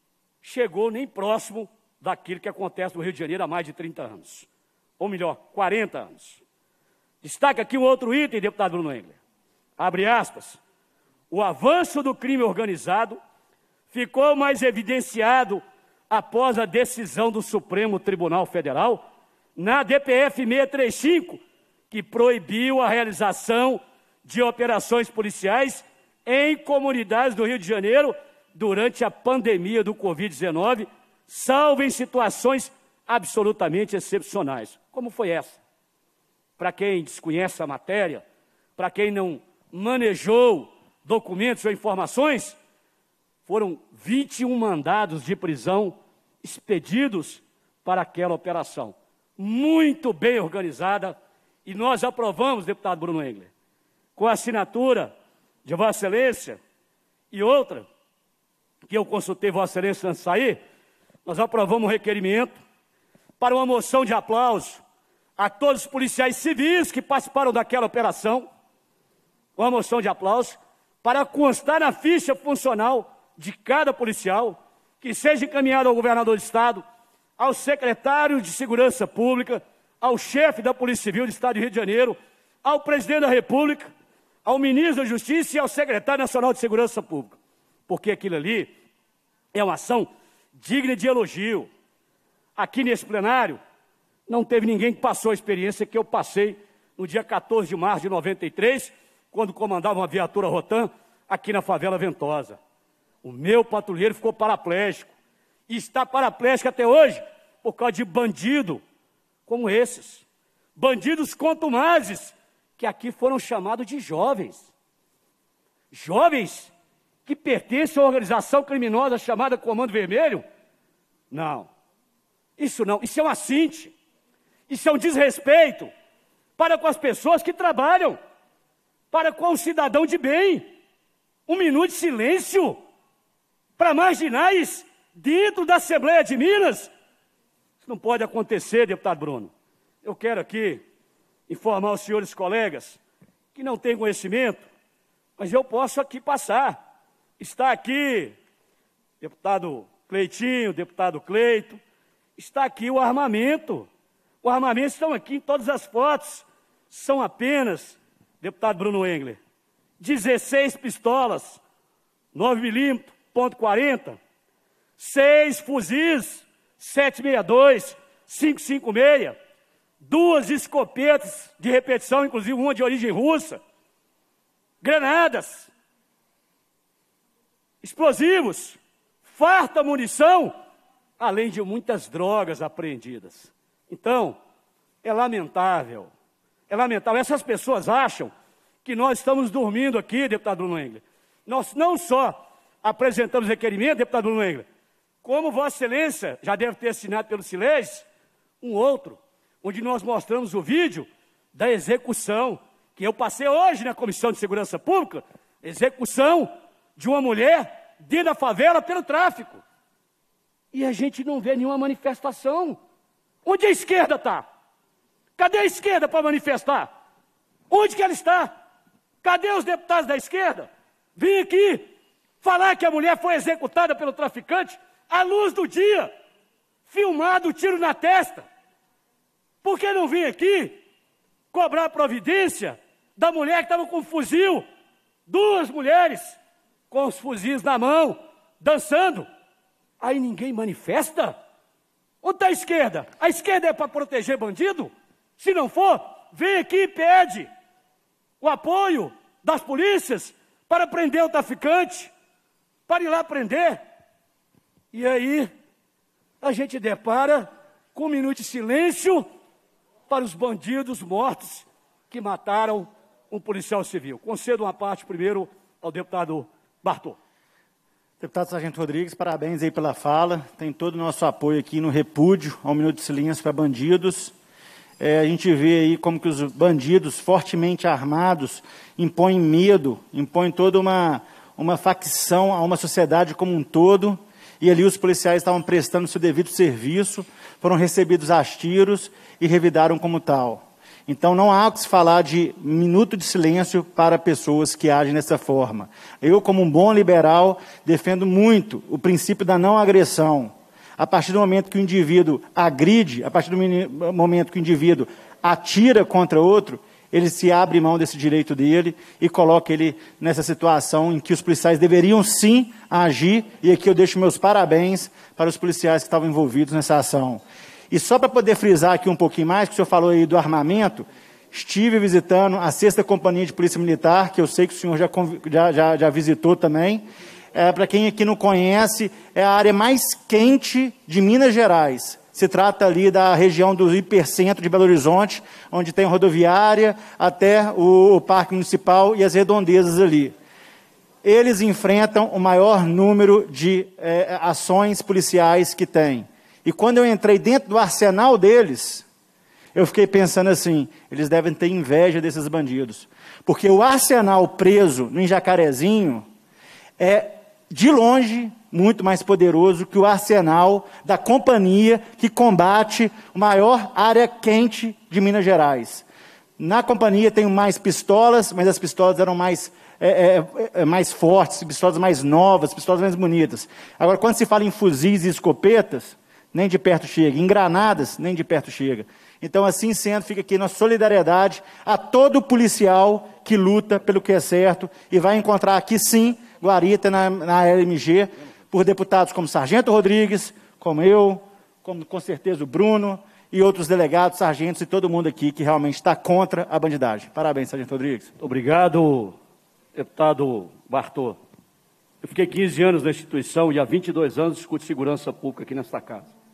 chegou nem próximo daquilo que acontece no Rio de Janeiro há mais de trinta anos. Ou melhor, quarenta anos. Destaca aqui um outro item, deputado Bruno Engler. Abre aspas. O avanço do crime organizado ficou mais evidenciado após a decisão do Supremo Tribunal Federal na D P F seiscentos e trinta e cinco, que proibiu a realização de operações policiais em comunidades do Rio de Janeiro durante a pandemia do Covid dezenove, salvo em situações absolutamente excepcionais. Como foi essa? Para quem desconhece a matéria, para quem não manejou documentos ou informações, foram vinte e um mandados de prisão expedidos para aquela operação. Muito bem organizada, e nós aprovamos, deputado Bruno Engler, com a assinatura de Vossa Excelência e outra, que eu consultei Vossa Excelência antes de sair, nós aprovamos um requerimento para uma moção de aplauso a todos os policiais civis que participaram daquela operação, uma moção de aplauso para constar na ficha funcional de cada policial, que seja encaminhado ao governador do Estado, ao secretário de Segurança Pública, ao chefe da Polícia Civil do Estado do Rio de Janeiro, ao presidente da República, ao ministro da Justiça e ao secretário nacional de Segurança Pública. Porque aquilo ali é uma ação digna de elogio. Aqui nesse plenário, não teve ninguém que passou a experiência que eu passei no dia quatorze de março de noventa e três, quando comandava uma viatura Rotan aqui na favela Ventosa. O meu patrulheiro ficou paraplégico. E está paraplégico até hoje por causa de bandido como esses. Bandidos contumazes, que aqui foram chamados de jovens. Jovens que pertencem a uma organização criminosa chamada Comando Vermelho? Não. Isso não. Isso é um assinte. Isso é um desrespeito para com as pessoas que trabalham, para com o cidadão de bem. Um minuto de silêncio para marginais dentro da Assembleia de Minas? Isso não pode acontecer, deputado Bruno. Eu quero aqui informar os senhores colegas que não têm conhecimento, mas eu posso aqui passar. Está aqui, deputado Cleitinho, deputado Cleito, está aqui o armamento. O armamento estão aqui em todas as fotos. São apenas, deputado Bruno Engler, dezesseis pistolas, nove milímetros, ponto quarenta, seis fuzis, sete sessenta e dois, cinco cinquenta e seis, duas escopetas de repetição, inclusive uma de origem russa, granadas, explosivos, farta munição, além de muitas drogas apreendidas. Então, é lamentável, é lamentável. Essas pessoas acham que nós estamos dormindo aqui, deputado Bruno Engler. Nós não só apresentamos requerimento, deputado Bruno Engler, como Vossa Excelência já deve ter assinado pelo Siles, um outro, onde nós mostramos o vídeo da execução, que eu passei hoje na Comissão de Segurança Pública, execução de uma mulher dentro da favela pelo tráfico. E a gente não vê nenhuma manifestação. Onde a esquerda está? Cadê a esquerda para manifestar? Onde que ela está? Cadê os deputados da esquerda? Vim aqui falar que a mulher foi executada pelo traficante à luz do dia, filmado o tiro na testa. Por que não vim aqui cobrar providência da mulher que estava com um fuzil? Duas mulheres com os fuzis na mão, dançando. Aí ninguém manifesta? Onde está a esquerda? A esquerda é para proteger bandido? Se não for, vem aqui e pede o apoio das polícias para prender o traficante, para ir lá prender. E aí a gente depara com um minuto de silêncio para os bandidos mortos que mataram um policial civil. Concedo uma parte primeiro ao deputado Bartô. Deputado Sargento Rodrigues, parabéns aí pela fala. Tem todo o nosso apoio aqui no repúdio ao minuto de silêncio para bandidos. É, a gente vê aí como que os bandidos fortemente armados impõem medo, impõem toda uma, uma facção a uma sociedade como um todo. E ali os policiais estavam prestando seu devido serviço, foram recebidos a tiros e revidaram como tal. Então não há o que se falar de minuto de silêncio para pessoas que agem dessa forma. Eu, como um bom liberal, defendo muito o princípio da não agressão. A partir do momento que o indivíduo agride, a partir do momento que o indivíduo atira contra outro, ele se abre mão desse direito dele e coloca ele nessa situação em que os policiais deveriam sim agir, e aqui eu deixo meus parabéns para os policiais que estavam envolvidos nessa ação. E só para poder frisar aqui um pouquinho mais, que o senhor falou aí do armamento, estive visitando a sexta Companhia de Polícia Militar, que eu sei que o senhor já, já, já, já visitou também. É, para quem aqui não conhece, é a área mais quente de Minas Gerais. Se trata ali da região do hipercentro de Belo Horizonte, onde tem rodoviária, até o, o Parque Municipal e as redondezas ali. Eles enfrentam o maior número de é, ações policiais que tem. E quando eu entrei dentro do arsenal deles, eu fiquei pensando assim, eles devem ter inveja desses bandidos. Porque o arsenal preso no Jacarezinho é, de longe, muito mais poderoso que o arsenal da companhia que combate a maior área quente de Minas Gerais. Na companhia tem mais pistolas, mas as pistolas eram mais, é, é, mais fortes, pistolas mais novas, pistolas mais bonitas. Agora, quando se fala em fuzis e escopetas, nem de perto chega. Em granadas, nem de perto chega. Então, assim sendo, fica aqui nossa solidariedade a todo policial que luta pelo que é certo e vai encontrar aqui, sim, guarita na, na L M G, por deputados como Sargento Rodrigues, como eu, como com certeza o Bruno e outros delegados, sargentos e todo mundo aqui que realmente está contra a bandidagem. Parabéns, Sargento Rodrigues. Obrigado, deputado Bartô. Eu fiquei quinze anos na instituição e há vinte e dois anos discuto segurança pública aqui nesta casa.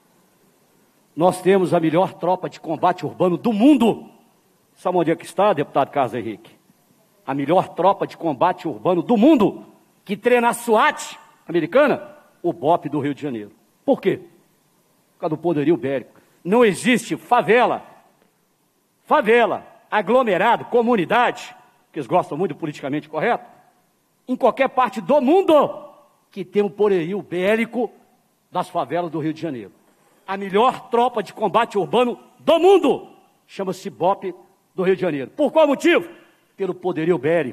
Nós temos a melhor tropa de combate urbano do mundo. Sabe onde é que está, deputado Carlos Henrique? A melhor tropa de combate urbano do mundo, que treina a SWAT americana, o B O P do Rio de Janeiro. Por quê? Por causa do poderio bélico. Não existe favela, favela, aglomerado, comunidade, que eles gostam muito do politicamente correto, em qualquer parte do mundo que tem o poderio bélico das favelas do Rio de Janeiro. A melhor tropa de combate urbano do mundo chama-se B O P do Rio de Janeiro. Por qual motivo? Pelo poderio bélico.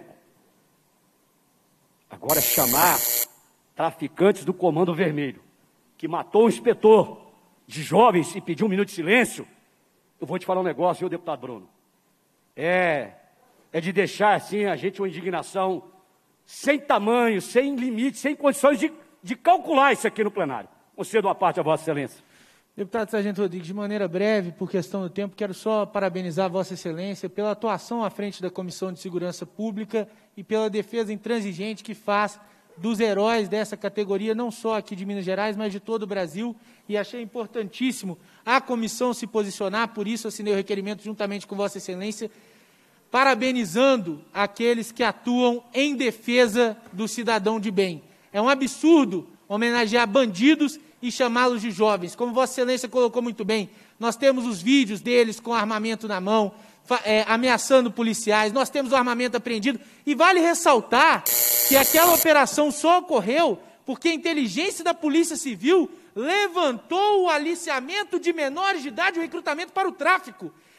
Agora, chamar traficantes do Comando Vermelho, que matou um inspetor de jovens e pediu um minuto de silêncio, eu vou te falar um negócio, viu, deputado Bruno? É, é de deixar, assim, a gente uma indignação sem tamanho, sem limite, sem condições de, de calcular isso aqui no plenário. Concedo uma parte a Vossa Excelência. Deputado Sargento Rodrigues, de maneira breve, por questão do tempo, quero só parabenizar Vossa Excelência pela atuação à frente da Comissão de Segurança Pública e pela defesa intransigente que faz dos heróis dessa categoria, não só aqui de Minas Gerais, mas de todo o Brasil, e achei importantíssimo a comissão se posicionar, por isso assinei o requerimento juntamente com Vossa Excelência, parabenizando aqueles que atuam em defesa do cidadão de bem. É um absurdo homenagear bandidos e chamá-los de jovens. Como Vossa Excelência colocou muito bem, nós temos os vídeos deles com armamento na mão, é, ameaçando policiais, nós temos o armamento apreendido, e vale ressaltar que aquela operação só ocorreu porque a inteligência da Polícia Civil levantou o aliciamento de menores de idade e o recrutamento para o tráfico.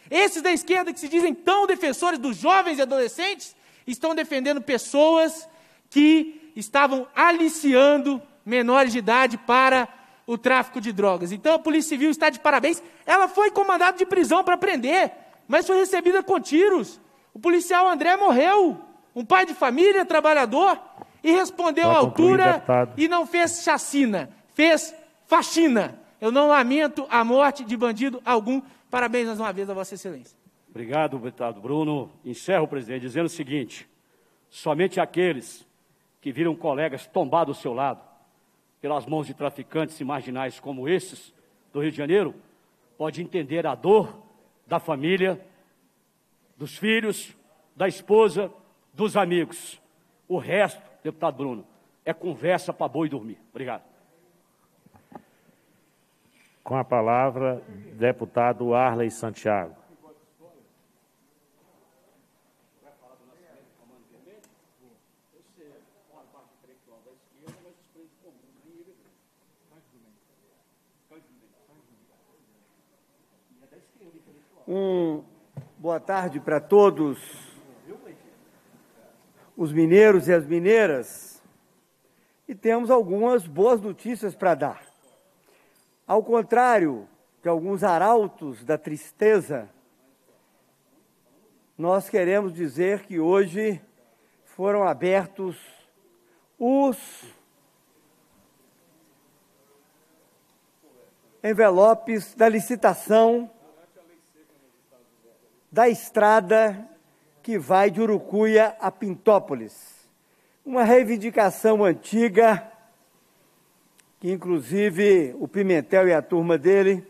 Esses da esquerda que se dizem tão defensores dos jovens e adolescentes, estão defendendo pessoas que estavam aliciando menores de idade para o tráfico de drogas. Então a Polícia Civil está de parabéns. Ela foi com mandado de prisão para prender, mas foi recebida com tiros. O policial André morreu, um pai de família, trabalhador, e respondeu à altura e não fez chacina, fez faxina. Eu não lamento a morte de bandido algum. Parabéns mais uma vez a Vossa Excelência. Obrigado, deputado Bruno. Encerro, presidente, dizendo o seguinte: somente aqueles que viram colegas tombar do seu lado pelas mãos de traficantes e marginais como esses do Rio de Janeiro pode entender a dor da família, dos filhos, da esposa, dos amigos. O resto, deputado Bruno, é conversa para boi dormir. Obrigado. Com a palavra, deputado Arley Santiago. Um boa tarde para todos os mineiros e as mineiras, e temos algumas boas notícias para dar. Ao contrário de alguns arautos da tristeza, nós queremos dizer que hoje foram abertos os envelopes da licitação da estrada que vai de Urucuia a Pintópolis. Uma reivindicação antiga, que inclusive o Pimentel e a turma dele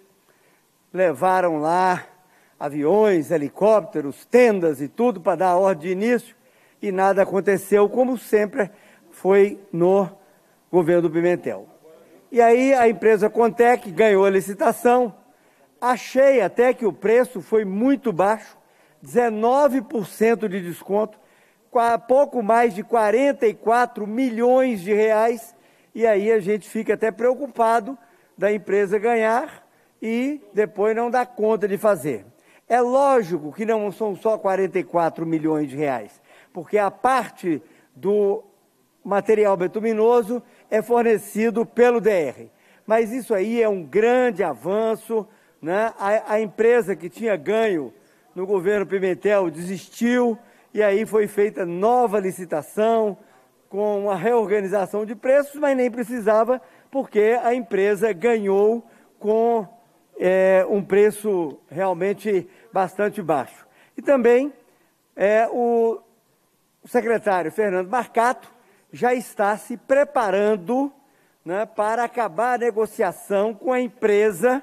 levaram lá aviões, helicópteros, tendas e tudo para dar a ordem de início, e nada aconteceu, como sempre foi no governo do Pimentel. E aí a empresa Contec ganhou a licitação. Achei até que o preço foi muito baixo, dezenove por cento de desconto, pouco mais de quarenta e quatro milhões de reais, e aí a gente fica até preocupado da empresa ganhar e depois não dar conta de fazer. É lógico que não são só quarenta e quatro milhões de reais, porque a parte do material betuminoso é fornecido pelo D R, mas isso aí é um grande avanço. Né? A, a empresa que tinha ganho no governo Pimentel desistiu, e aí foi feita nova licitação com uma reorganização de preços, mas nem precisava, porque a empresa ganhou com é, um preço realmente bastante baixo. E também é, o, o secretário Fernando Marcato já está se preparando, né, para acabar a negociação com a empresa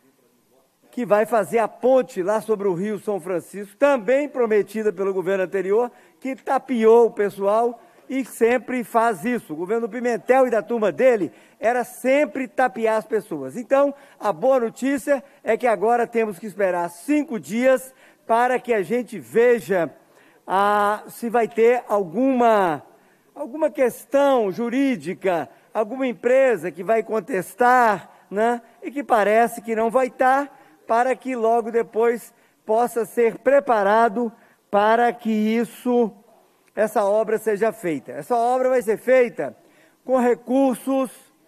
que vai fazer a ponte lá sobre o Rio São Francisco, também prometida pelo governo anterior, que tapeou o pessoal e sempre faz isso. O governo Pimentel e da turma dele era sempre tapear as pessoas. Então, a boa notícia é que agora temos que esperar cinco dias para que a gente veja ah, se vai ter alguma, alguma questão jurídica, alguma empresa que vai contestar, né, e que parece que não vai estar, para que logo depois possa ser preparado para que isso, essa obra seja feita. Essa obra vai ser feita com recursos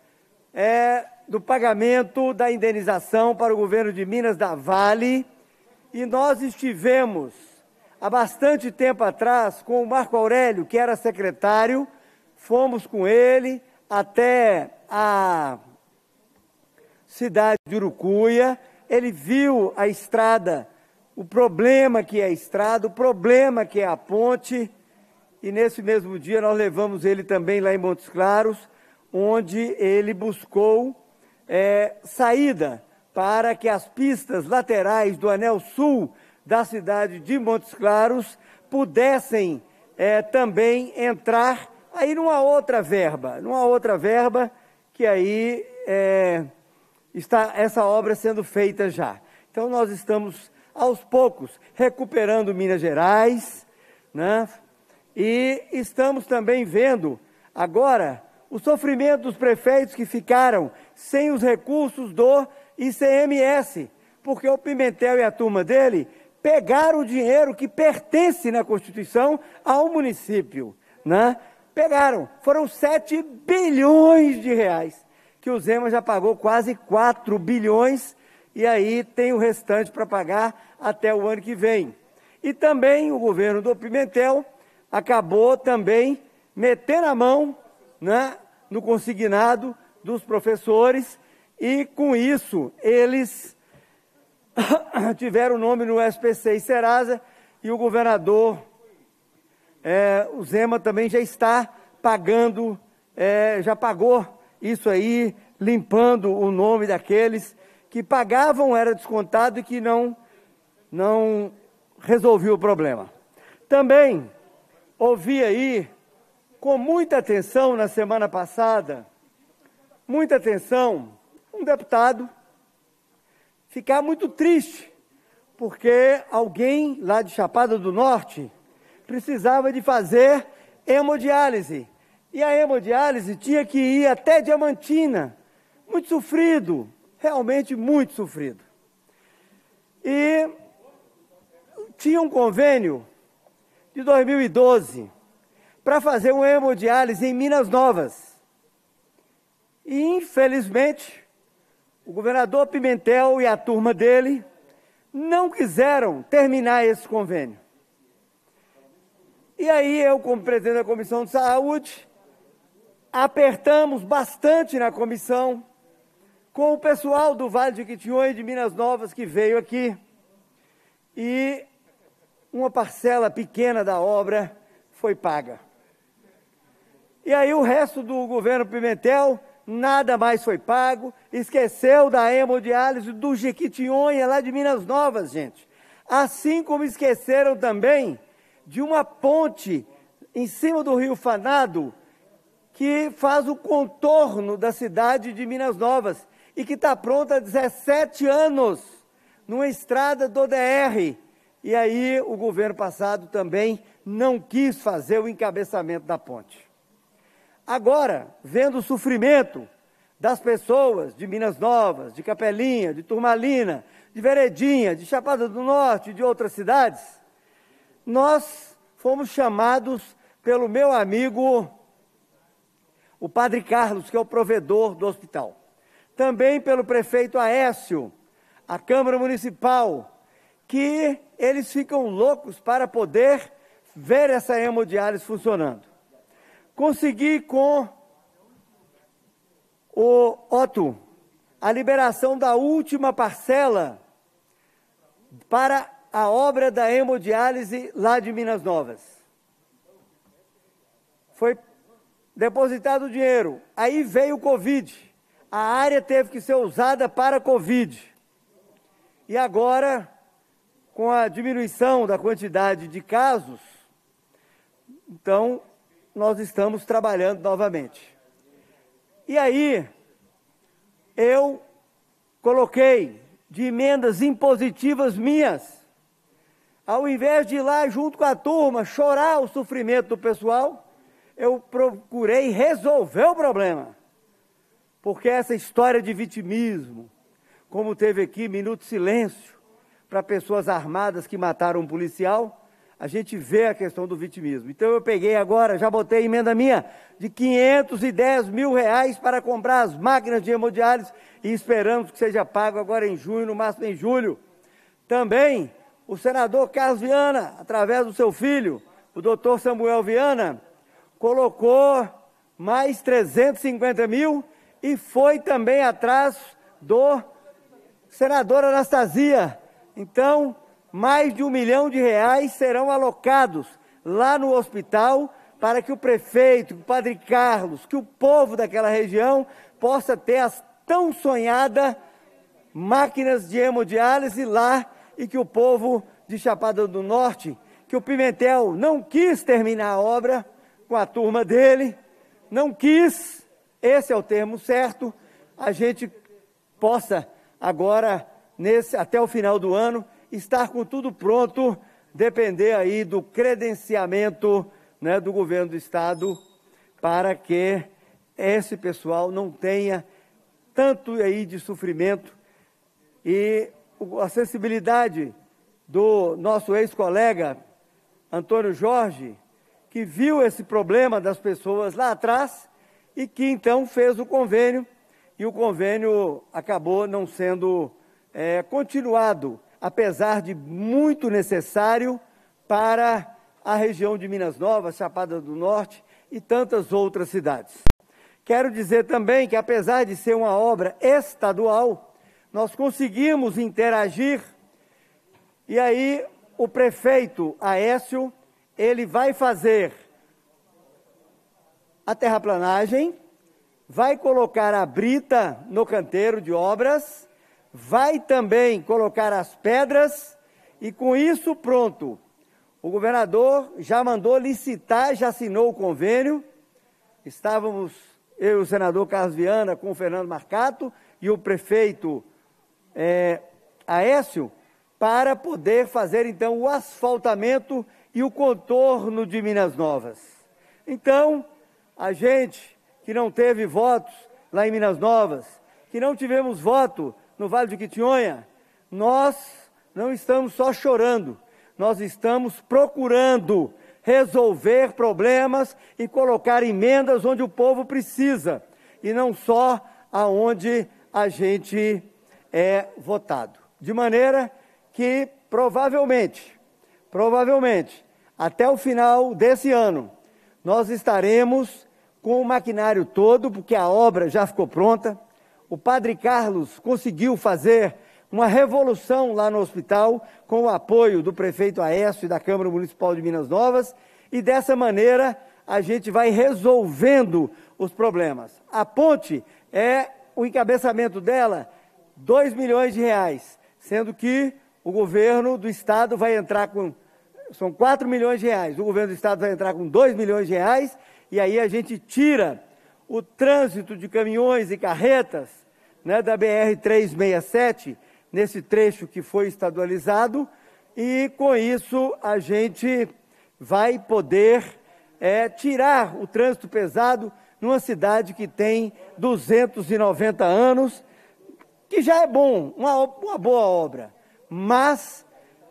é, do pagamento da indenização para o governo de Minas da Vale, e nós estivemos há bastante tempo atrás com o Marco Aurélio, que era secretário, fomos com ele até a cidade de Urucuia. Ele viu a estrada, o problema que é a estrada, o problema que é a ponte, e nesse mesmo dia nós levamos ele também lá em Montes Claros, onde ele buscou é, saída para que as pistas laterais do anel sul da cidade de Montes Claros pudessem é, também entrar aí numa outra verba, numa outra verba que aí é, está essa obra sendo feita já. Então nós estamos aos poucos recuperando Minas Gerais, né? E estamos também vendo agora o sofrimento dos prefeitos que ficaram sem os recursos do I C M S, porque o Pimentel e a turma dele pegaram o dinheiro que pertence na Constituição ao município, né? Pegaram, foram sete bilhões de reais, que o Zema já pagou quase quatro bilhões, e aí tem o restante para pagar até o ano que vem. E também o governo do Pimentel acabou também metendo a mão, né, no consignado dos professores, e com isso eles tiveram o nome no S P C e Serasa, e o governador, é, o Zema também já está pagando, é, já pagou isso aí, limpando o nome daqueles que pagavam, era descontado e que não, não resolveu o problema. Também ouvi aí, com muita atenção na semana passada, muita atenção, um deputado ficar muito triste, porque alguém lá de Chapada do Norte precisava de fazer hemodiálise. E a hemodiálise tinha que ir até Diamantina, muito sofrido, realmente muito sofrido. E tinha um convênio de dois mil e doze para fazer uma hemodiálise em Minas Novas. E, infelizmente, o governador Pimentel e a turma dele não quiseram terminar esse convênio. E aí eu, como presidente da Comissão de Saúde, apertamos bastante na comissão com o pessoal do Vale de Jequitinhonha e de Minas Novas que veio aqui, e uma parcela pequena da obra foi paga. E aí o resto do governo Pimentel, nada mais foi pago, esqueceu da hemodiálise do Jequitinhonha, lá de Minas Novas, gente. Assim como esqueceram também de uma ponte em cima do Rio Fanado, que faz o contorno da cidade de Minas Novas e que está pronta há dezessete anos, numa estrada do D R. E aí o governo passado também não quis fazer o encabeçamento da ponte. Agora, vendo o sofrimento das pessoas de Minas Novas, de Capelinha, de Turmalina, de Veredinha, de Chapada do Norte e de outras cidades, nós fomos chamados pelo meu amigo, o Padre Carlos, que é o provedor do hospital. Também pelo prefeito Aécio, a Câmara Municipal, que eles ficam loucos para poder ver essa hemodiálise funcionando. Consegui com o Otto a liberação da última parcela para a obra da hemodiálise lá de Minas Novas. Foi depositado o dinheiro, aí veio o Covid, a área teve que ser usada para Covid. E agora, com a diminuição da quantidade de casos, então, nós estamos trabalhando novamente. E aí, eu coloquei de emendas impositivas minhas, ao invés de ir lá junto com a turma chorar o sofrimento do pessoal, eu procurei resolver o problema. Porque essa história de vitimismo, como teve aqui minuto de silêncio para pessoas armadas que mataram um policial, a gente vê a questão do vitimismo. Então eu peguei agora, já botei emenda minha de quinhentos e dez mil reais para comprar as máquinas de hemodiálise e esperamos que seja pago agora em junho, no máximo em julho. Também o senador Carlos Viana, através do seu filho, o doutor Samuel Viana, colocou mais trezentos e cinquenta mil e foi também atrás do senador Anastasia. Então, mais de um milhão de reais serão alocados lá no hospital para que o prefeito, o Padre Carlos, que o povo daquela região possa ter as tão sonhadas máquinas de hemodiálise lá e que o povo de Chapada do Norte, que o Pimentel não quis terminar a obra com a turma dele, não quis, esse é o termo certo, a gente possa agora, nesse, até o final do ano, estar com tudo pronto, depender aí do credenciamento, né, do governo do Estado, para que esse pessoal não tenha tanto aí de sofrimento e a sensibilidade do nosso ex-colega Antônio Jorge, que viu esse problema das pessoas lá atrás e que então fez o convênio, e o convênio acabou não sendo é, continuado, apesar de muito necessário para a região de Minas Novas, Chapada do Norte e tantas outras cidades. Quero dizer também que, apesar de ser uma obra estadual, nós conseguimos interagir, e aí o prefeito Aécio, ele vai fazer a terraplanagem, vai colocar a brita no canteiro de obras, vai também colocar as pedras, e com isso pronto, o governador já mandou licitar, já assinou o convênio. Estávamos, eu e o senador Carlos Viana, com o Fernando Marcato e o prefeito é, Aécio, para poder fazer então o asfaltamento e o contorno de Minas Novas. Então, a gente que não teve votos lá em Minas Novas, que não tivemos voto no Vale de Quitionha, nós não estamos só chorando, nós estamos procurando resolver problemas e colocar emendas onde o povo precisa, e não só aonde a gente é votado. De maneira que, provavelmente, provavelmente, até o final desse ano, nós estaremos com o maquinário todo, porque a obra já ficou pronta. O Padre Carlos conseguiu fazer uma revolução lá no hospital, com o apoio do prefeito Aécio e da Câmara Municipal de Minas Novas, e dessa maneira a gente vai resolvendo os problemas. A ponte é, o encabeçamento dela, dois milhões de reais, sendo que o governo do estado vai entrar com, são quatro milhões de reais, o governo do estado vai entrar com dois milhões de reais, e aí a gente tira o trânsito de caminhões e carretas, né, da B R trezentos e sessenta e sete, nesse trecho que foi estadualizado, e com isso a gente vai poder é, tirar o trânsito pesado numa cidade que tem duzentos e noventa anos, que já é bom, uma, uma boa obra, mas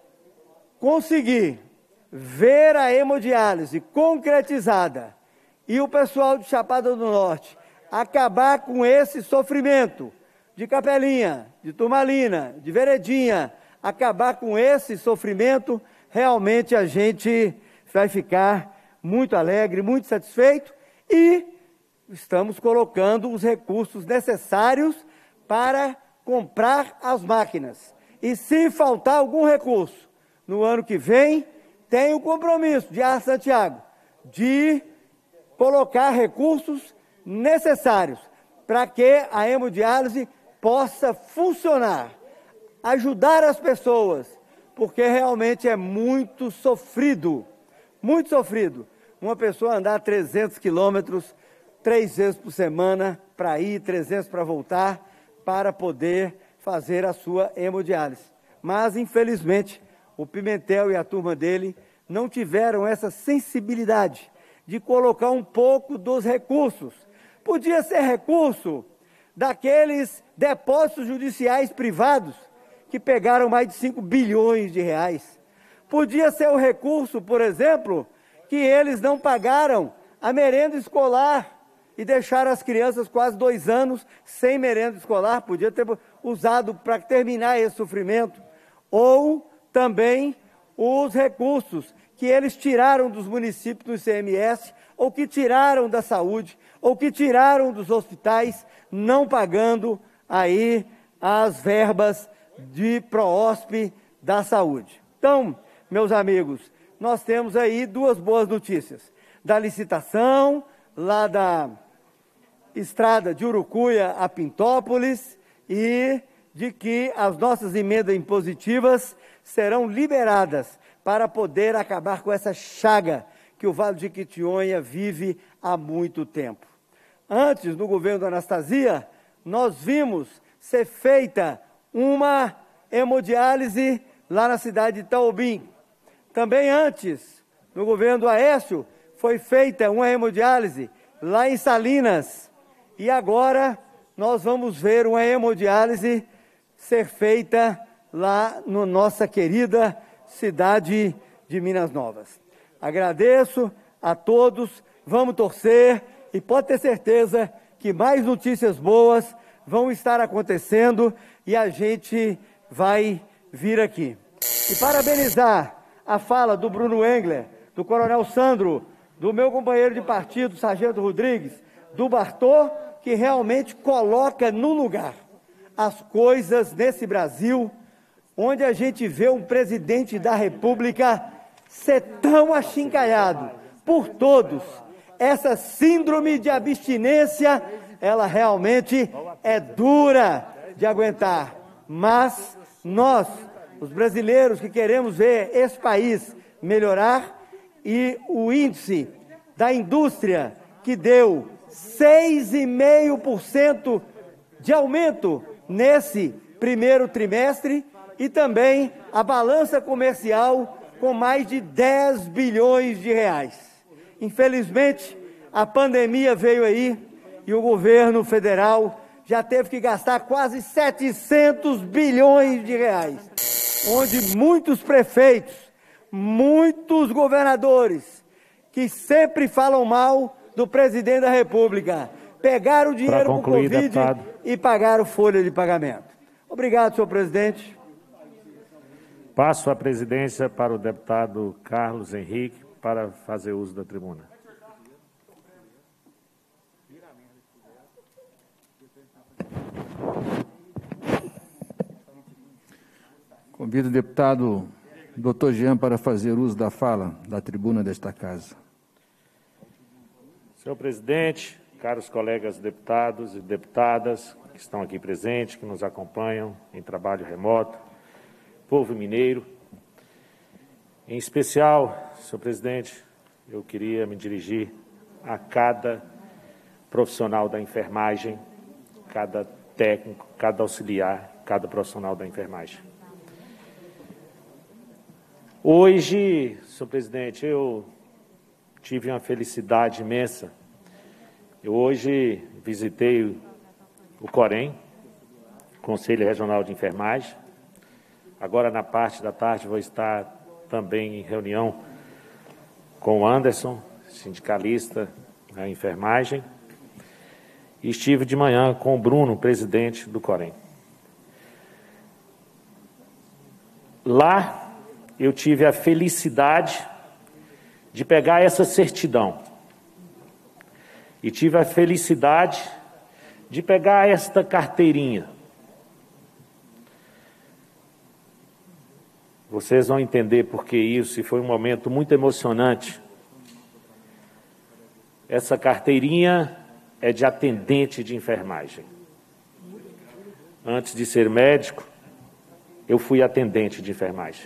conseguir ver a hemodiálise concretizada e o pessoal de Chapada do Norte acabar com esse sofrimento de Capelinha, de Turmalina, de Veredinha, acabar com esse sofrimento, realmente a gente vai ficar muito alegre, muito satisfeito, e estamos colocando os recursos necessários para comprar as máquinas. E se faltar algum recurso no ano que vem, tem o compromisso de Ar Santiago de colocar recursos necessários para que a hemodiálise possa funcionar, ajudar as pessoas, porque realmente é muito sofrido, muito sofrido, uma pessoa andar trezentos quilômetros três vezes por semana para ir, trezentos para voltar, para poder fazer a sua hemodiálise. Mas, infelizmente, o Pimentel e a turma dele não tiveram essa sensibilidade de colocar um pouco dos recursos. Podia ser recurso daqueles depósitos judiciais privados que pegaram mais de cinco bilhões de reais. Podia ser o recurso, por exemplo, que eles não pagaram a merenda escolar e deixaram as crianças quase dois anos sem merenda escolar. Podia ter usado para terminar esse sofrimento. Ou também os recursos que eles tiraram dos municípios do I C M S, ou que tiraram da saúde, ou que tiraram dos hospitais, não pagando aí as verbas de Proosp da saúde. Então, meus amigos, nós temos aí duas boas notícias. Da licitação, lá da estrada de Urucuia a Pintópolis, e de que as nossas emendas impositivas serão liberadas para poder acabar com essa chaga que o Vale de Quitionha vive há muito tempo. Antes, no governo da Anastasia, nós vimos ser feita uma hemodiálise lá na cidade de Itaobim. Também antes, no governo do Aécio, foi feita uma hemodiálise lá em Salinas. E agora nós vamos ver uma hemodiálise ser feita lá na nossa querida cidade de Minas Novas. Agradeço a todos, vamos torcer e pode ter certeza que mais notícias boas vão estar acontecendo e a gente vai vir aqui. E parabenizar a fala do Bruno Engler, do Coronel Sandro, do meu companheiro de partido, Sargento Rodrigues, do Bartô, que realmente coloca no lugar as coisas nesse Brasil, onde a gente vê um presidente da República ser tão achincalhado por todos. Essa síndrome de abstinência, ela realmente é dura de aguentar, mas nós, os brasileiros que queremos ver esse país melhorar, e o índice da indústria que deu seis vírgula cinco por cento de aumento nesse primeiro trimestre, e também a balança comercial com mais de dez bilhões de reais. Infelizmente, a pandemia veio aí e o governo federal já teve que gastar quase setecentos bilhões de reais, onde muitos prefeitos, muitos governadores, que sempre falam mal do presidente da República, pegaram o dinheiro do Covid deputado. E pagaram folha de pagamento. Obrigado, senhor presidente. Passo a presidência para o deputado Carlos Henrique para fazer uso da tribuna. Convido o deputado doutor Jean para fazer uso da fala da tribuna desta casa. Senhor presidente, caros colegas deputados e deputadas que estão aqui presentes, que nos acompanham em trabalho remoto, povo mineiro, em especial, senhor presidente, eu queria me dirigir a cada profissional da enfermagem, cada técnico, cada auxiliar, cada profissional da enfermagem. Hoje, senhor presidente, eu tive uma felicidade imensa. Eu hoje visitei o Corém, Conselho Regional de Enfermagem. Agora, na parte da tarde, vou estar também em reunião com o Anderson, sindicalista da enfermagem. E estive de manhã com o Bruno, presidente do Corém. Lá, eu tive a felicidade de pegar essa certidão e tive a felicidade de pegar esta carteirinha. Vocês vão entender por que isso, e foi um momento muito emocionante. Essa carteirinha é de atendente de enfermagem. Antes de ser médico, eu fui atendente de enfermagem.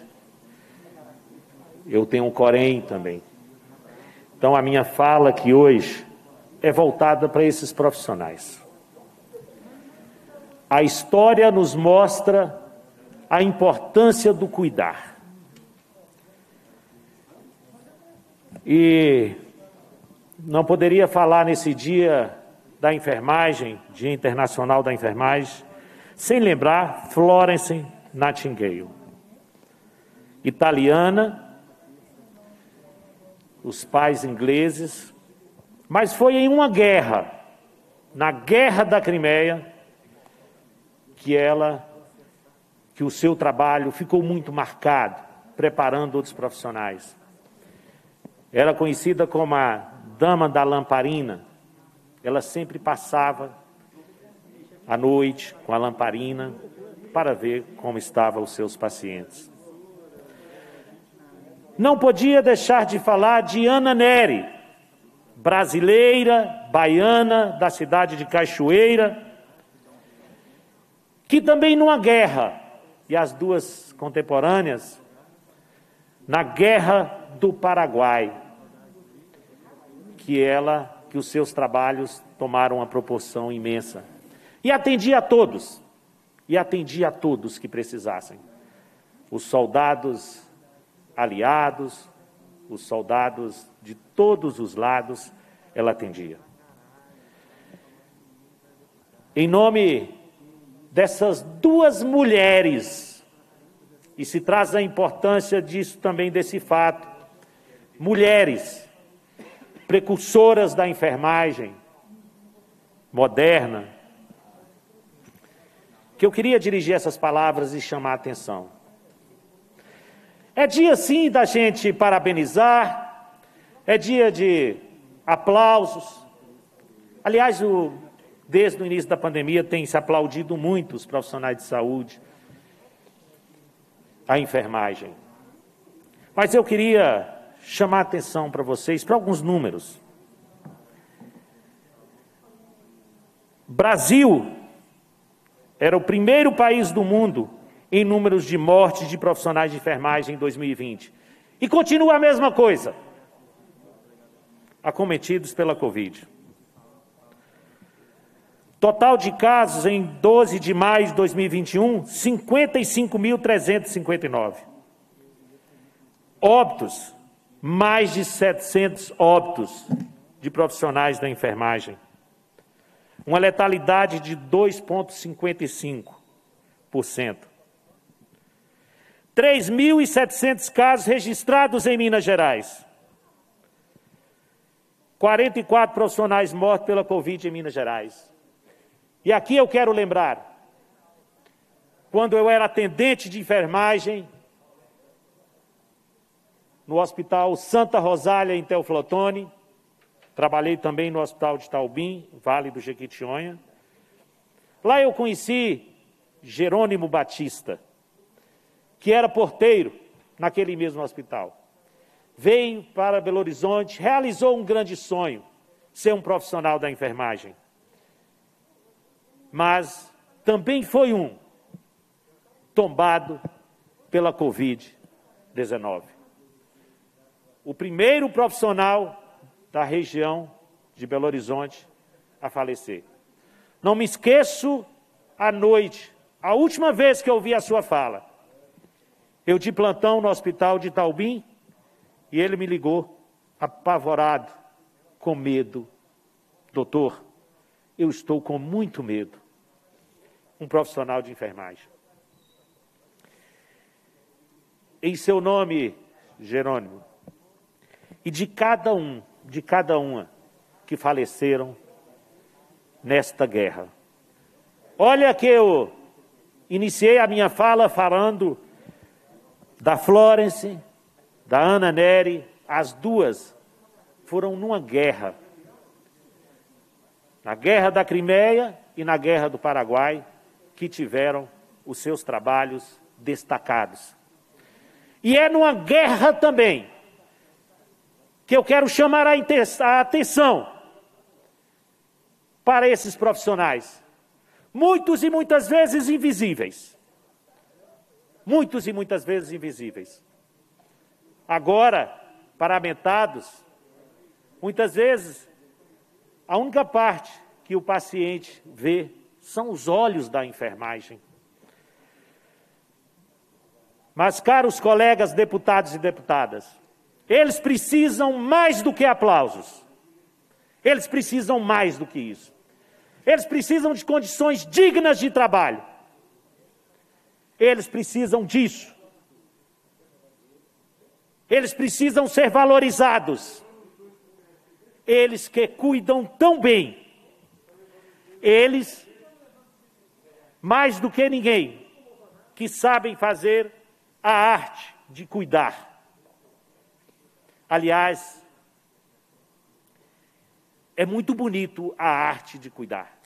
Eu tenho um Corém também. Então, a minha fala aqui hoje é voltada para esses profissionais. A história nos mostra a importância do cuidar. E não poderia falar nesse dia da enfermagem, Dia Internacional da Enfermagem, sem lembrar Florence Nightingale, italiana, os pais ingleses, mas foi em uma guerra, na Guerra da Crimeia, que ela, que o seu trabalho ficou muito marcado, preparando outros profissionais. Era conhecida como a Dama da Lamparina. Ela sempre passava à noite com a lamparina para ver como estavam os seus pacientes. Não podia deixar de falar de Ana Nery, brasileira, baiana, da cidade de Cachoeira, que também numa guerra, e as duas contemporâneas, na Guerra do Paraguai, que ela, que os seus trabalhos tomaram uma proporção imensa. E atendia a todos, e atendia a todos que precisassem. Os soldados aliados, os soldados de todos os lados, ela atendia. Em nome dessas duas mulheres e se traz a importância disso também, desse fato, mulheres, precursoras da enfermagem moderna, que eu queria dirigir essas palavras e chamar a atenção. É dia, sim, da gente parabenizar, é dia de aplausos. Aliás, o, desde o início da pandemia tem se aplaudido muito os profissionais de saúde, a enfermagem. Mas eu queria chamar a atenção para vocês para alguns números. Brasil era o primeiro país do mundo em números de mortes de profissionais de enfermagem em dois mil e vinte. E continua a mesma coisa, acometidos pela Covid. Total de casos em doze de maio de dois mil e vinte e um, cinquenta e cinco mil trezentos e cinquenta e nove. Óbitos, mais de setecentos óbitos de profissionais da enfermagem. Uma letalidade de dois vírgula cinquenta e cinco por cento. três mil e setecentos casos registrados em Minas Gerais. quarenta e quatro profissionais mortos pela Covid em Minas Gerais. E aqui eu quero lembrar, quando eu era atendente de enfermagem no Hospital Santa Rosália, em Teoflotone, trabalhei também no Hospital de Taubim, Vale do Jequitinhonha. Lá eu conheci Jerônimo Batista, que era porteiro naquele mesmo hospital. Veio para Belo Horizonte, realizou um grande sonho, ser um profissional da enfermagem. Mas também foi um tombado pela Covid dezenove. O primeiro profissional da região de Belo Horizonte a falecer. Não me esqueço, à noite, a última vez que eu ouvi a sua fala, eu de plantão no hospital de Taubim, e ele me ligou, apavorado, com medo. Doutor, eu estou com muito medo. Um profissional de enfermagem. Em seu nome, Jerônimo, e de cada um, de cada uma que faleceram nesta guerra. Olha que eu iniciei a minha fala falando da Florence, da Ana Nery, as duas foram numa guerra. Na Guerra da Crimeia e na Guerra do Paraguai, que tiveram os seus trabalhos destacados. E é numa guerra também que eu quero chamar a atenção para esses profissionais, muitos e muitas vezes invisíveis. Muitos e muitas vezes invisíveis. Agora, paramentados, muitas vezes, a única parte que o paciente vê são os olhos da enfermagem. Mas, caros colegas deputados e deputadas, eles precisam mais do que aplausos. Eles precisam mais do que isso. Eles precisam de condições dignas de trabalho. Eles precisam disso. Eles precisam ser valorizados. Eles que cuidam tão bem. Eles, mais do que ninguém, que sabem fazer a arte de cuidar. Aliás, é muito bonito a arte de cuidar.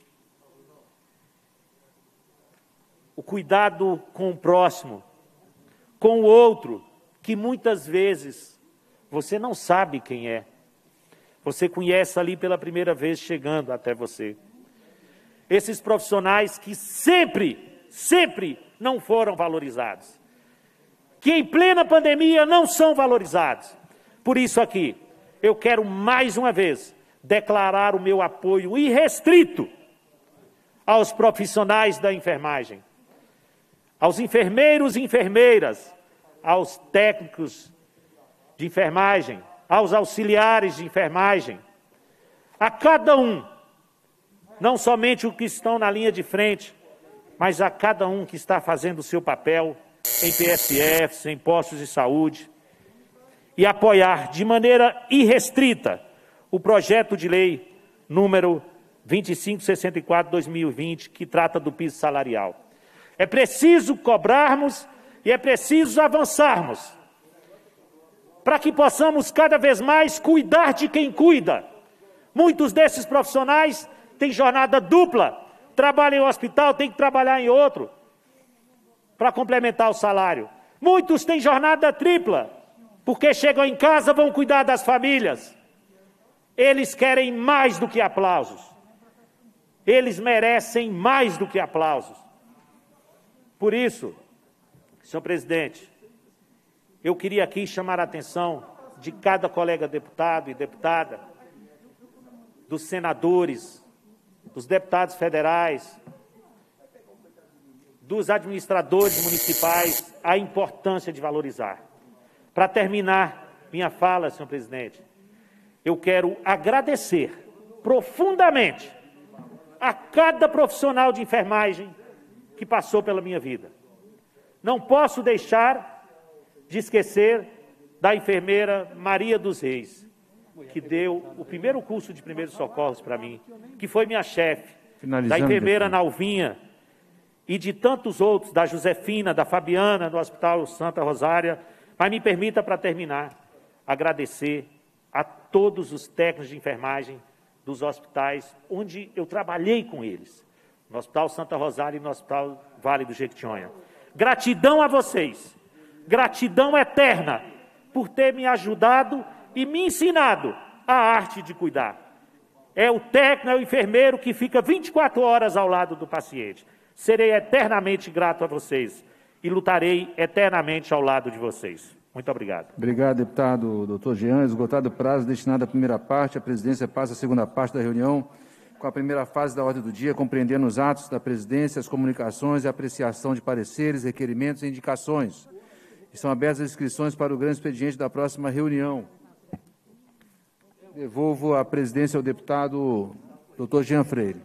O cuidado com o próximo, com o outro, que muitas vezes você não sabe quem é. Você conhece ali pela primeira vez chegando até você. Esses profissionais que sempre, sempre não foram valorizados. Que em plena pandemia não são valorizados. Por isso aqui, eu quero mais uma vez declarar o meu apoio irrestrito aos profissionais da enfermagem, aos enfermeiros e enfermeiras, aos técnicos de enfermagem, aos auxiliares de enfermagem, a cada um, não somente os que estão na linha de frente, mas a cada um que está fazendo o seu papel em P S Fs, em postos de saúde, e apoiar de maneira irrestrita o projeto de lei número vinte e cinco sessenta e quatro de dois mil e vinte, que trata do piso salarial. É preciso cobrarmos e é preciso avançarmos para que possamos cada vez mais cuidar de quem cuida. Muitos desses profissionais têm jornada dupla, trabalham em um hospital, têm que trabalhar em outro para complementar o salário. Muitos têm jornada tripla, porque chegam em casa, vão cuidar das famílias. Eles querem mais do que aplausos. Eles merecem mais do que aplausos. Por isso, senhor presidente, eu queria aqui chamar a atenção de cada colega deputado e deputada, dos senadores, dos deputados federais, dos administradores municipais, a importância de valorizar. Para terminar minha fala, senhor presidente, eu quero agradecer profundamente a cada profissional de enfermagem que passou pela minha vida. Não posso deixar de esquecer da enfermeira Maria dos Reis, que deu o primeiro curso de primeiros socorros para mim, que foi minha chefe, da enfermeira Nalvinha e de tantos outros, da Josefina, da Fabiana, do Hospital Santa Rosária. Mas me permita, para terminar, agradecer a todos os técnicos de enfermagem dos hospitais onde eu trabalhei com eles, no Hospital Santa Rosária e no Hospital Vale do Jequitinhonha. Gratidão a vocês, gratidão eterna por ter me ajudado e me ensinado a arte de cuidar. É o técnico, é o enfermeiro que fica vinte e quatro horas ao lado do paciente. Serei eternamente grato a vocês e lutarei eternamente ao lado de vocês. Muito obrigado. Obrigado, deputado doutor Jean. Esgotado o prazo destinado à primeira parte, a presidência passa à segunda parte da reunião, com a primeira fase da ordem do dia, compreendendo os atos da presidência, as comunicações e a apreciação de pareceres, requerimentos e indicações. Estão abertas as inscrições para o grande expediente da próxima reunião. Devolvo a presidência ao deputado doutor Jean Freire.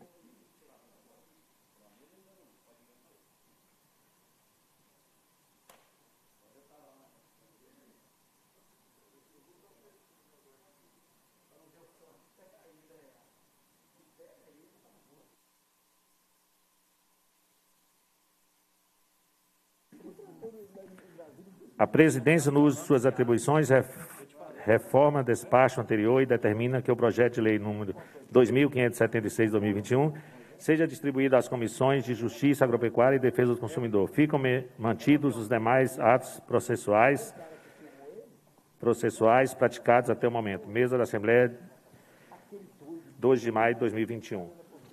A presidência, no uso de suas atribuições, reforma despacho anterior e determina que o projeto de lei número dois mil quinhentos e setenta e seis de dois mil e vinte e um seja distribuído às comissões de Justiça, Agropecuária e Defesa do Consumidor. Ficam mantidos os demais atos processuais, processuais praticados até o momento. Mesa da Assembleia, dois de maio de dois mil e vinte e um.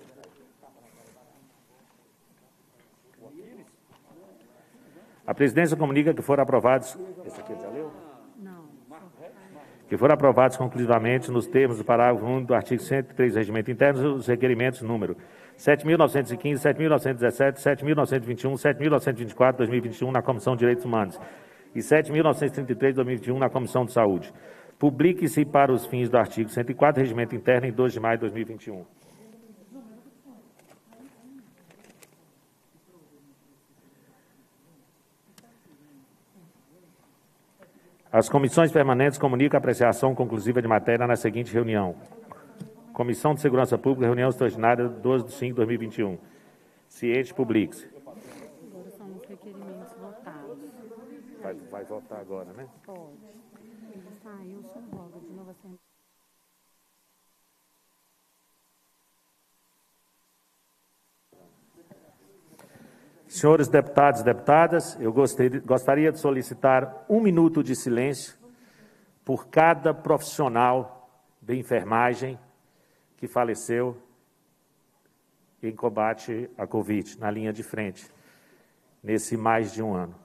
A presidência comunica que foram aprovados... Esse aqui já leu? Não. Que foram aprovados conclusivamente, nos termos do parágrafo único do artigo cento e três do Regimento Interno, os requerimentos número sete mil novecentos e quinze, sete mil novecentos e dezessete, sete mil novecentos e vinte e um, sete mil novecentos e vinte e quatro de dois mil e vinte e um na Comissão de Direitos Humanos e sete mil novecentos e trinta e três de dois mil e vinte e um na Comissão de Saúde. Publique-se para os fins do artigo cento e quatro do Regimento Interno em dois de maio de dois mil e vinte e um. As comissões permanentes comunicam a apreciação conclusiva de matéria na seguinte reunião. Comissão de Segurança Pública, reunião extraordinária doze de cinco de dois mil e vinte e um. Ciente, publique-se. Agora são os requerimentos votados. Vai, vai votar agora, né? Pode. Ele saiu, só roga de novo assim. Senhores deputados e deputadas, eu gostaria de solicitar um minuto de silêncio por cada profissional de enfermagem que faleceu em combate à Covid, na linha de frente, nesse mais de um ano.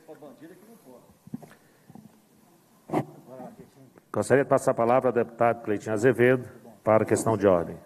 Gostaria de passar a palavra ao deputado Cleitinho Azevedo para a questão de ordem.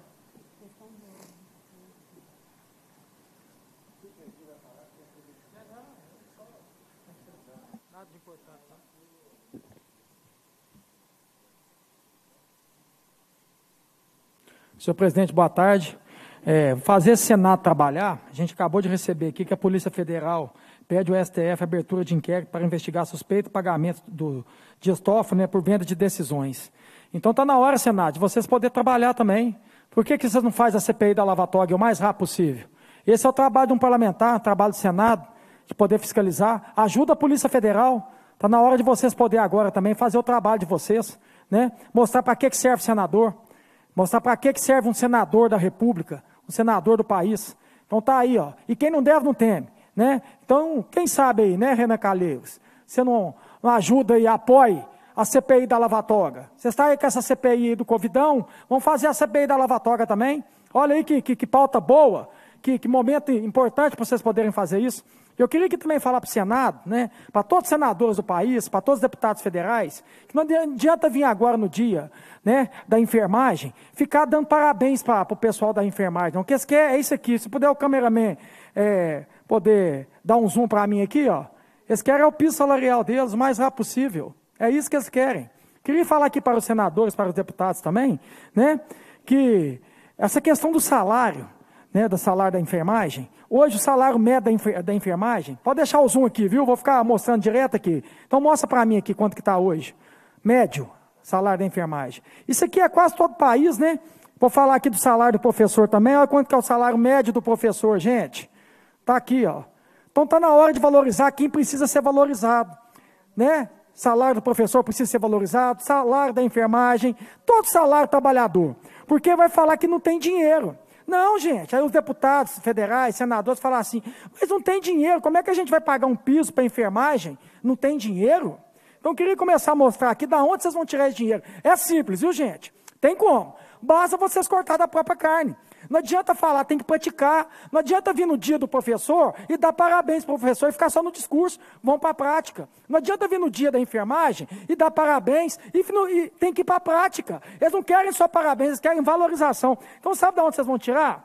Senhor presidente, boa tarde. É, fazer esse Senado trabalhar, a gente acabou de receber aqui que a Polícia Federal pede ao S T F a abertura de inquérito para investigar suspeito de pagamento do Dias Toffoli, né, por venda de decisões. Então está na hora, Senado, de vocês poderem trabalhar também. Por que, que vocês não fazem a C P I da Lava Toga o mais rápido possível? Esse é o trabalho de um parlamentar, o trabalho do Senado, de poder fiscalizar. Ajuda a Polícia Federal. Está na hora de vocês poderem agora também fazer o trabalho de vocês, né? Mostrar para que, que serve o senador. Mostrar para que, que serve um senador da República, um senador do país. Então tá aí, ó. E quem não deve, não teme, né? Então, quem sabe aí, né, Renan Calheiros? Você não, não ajuda e apoie a C P I da Lava Toga. Você está aí com essa C P I do Covidão? Vamos fazer a C P I da Lava Toga também? Olha aí que, que, que pauta boa, que, que momento importante para vocês poderem fazer isso. Eu queria aqui também falar para o Senado, né, para todos os senadores do país, para todos os deputados federais, que não adianta vir agora no dia, né, da enfermagem, ficar dando parabéns para o pessoal da enfermagem. Não, o que eles querem é isso aqui. Se puder o cameraman é, poder dar um zoom para mim aqui, ó, eles querem o piso salarial deles o mais rápido possível. É isso que eles querem. Queria falar aqui para os senadores, para os deputados também, né, que essa questão do salário, né, do salário da enfermagem, hoje o salário médio da, enfer da enfermagem, pode deixar o zoom aqui, viu? Vou ficar mostrando direto aqui. Então mostra para mim aqui quanto que está hoje. Médio, salário da enfermagem. Isso aqui é quase todo o país, né? Vou falar aqui do salário do professor também. Olha quanto que é o salário médio do professor, gente. Está aqui, ó. Então está na hora de valorizar quem precisa ser valorizado, né? Salário do professor precisa ser valorizado, salário da enfermagem, todo salário do trabalhador. Porque vai falar que não tem dinheiro. Não, gente, aí os deputados federais, senadores falam assim, mas não tem dinheiro, como é que a gente vai pagar um piso para enfermagem? Não tem dinheiro? Então eu queria começar a mostrar aqui da onde vocês vão tirar esse dinheiro. É simples, viu, gente? Tem como. Basta vocês cortar da própria carne. Não adianta falar, tem que praticar. Não adianta vir no dia do professor e dar parabéns para o professor e ficar só no discurso. Vão para a prática. Não adianta vir no dia da enfermagem e dar parabéns e, e tem que ir para a prática. Eles não querem só parabéns, eles querem valorização. Então sabe de onde vocês vão tirar?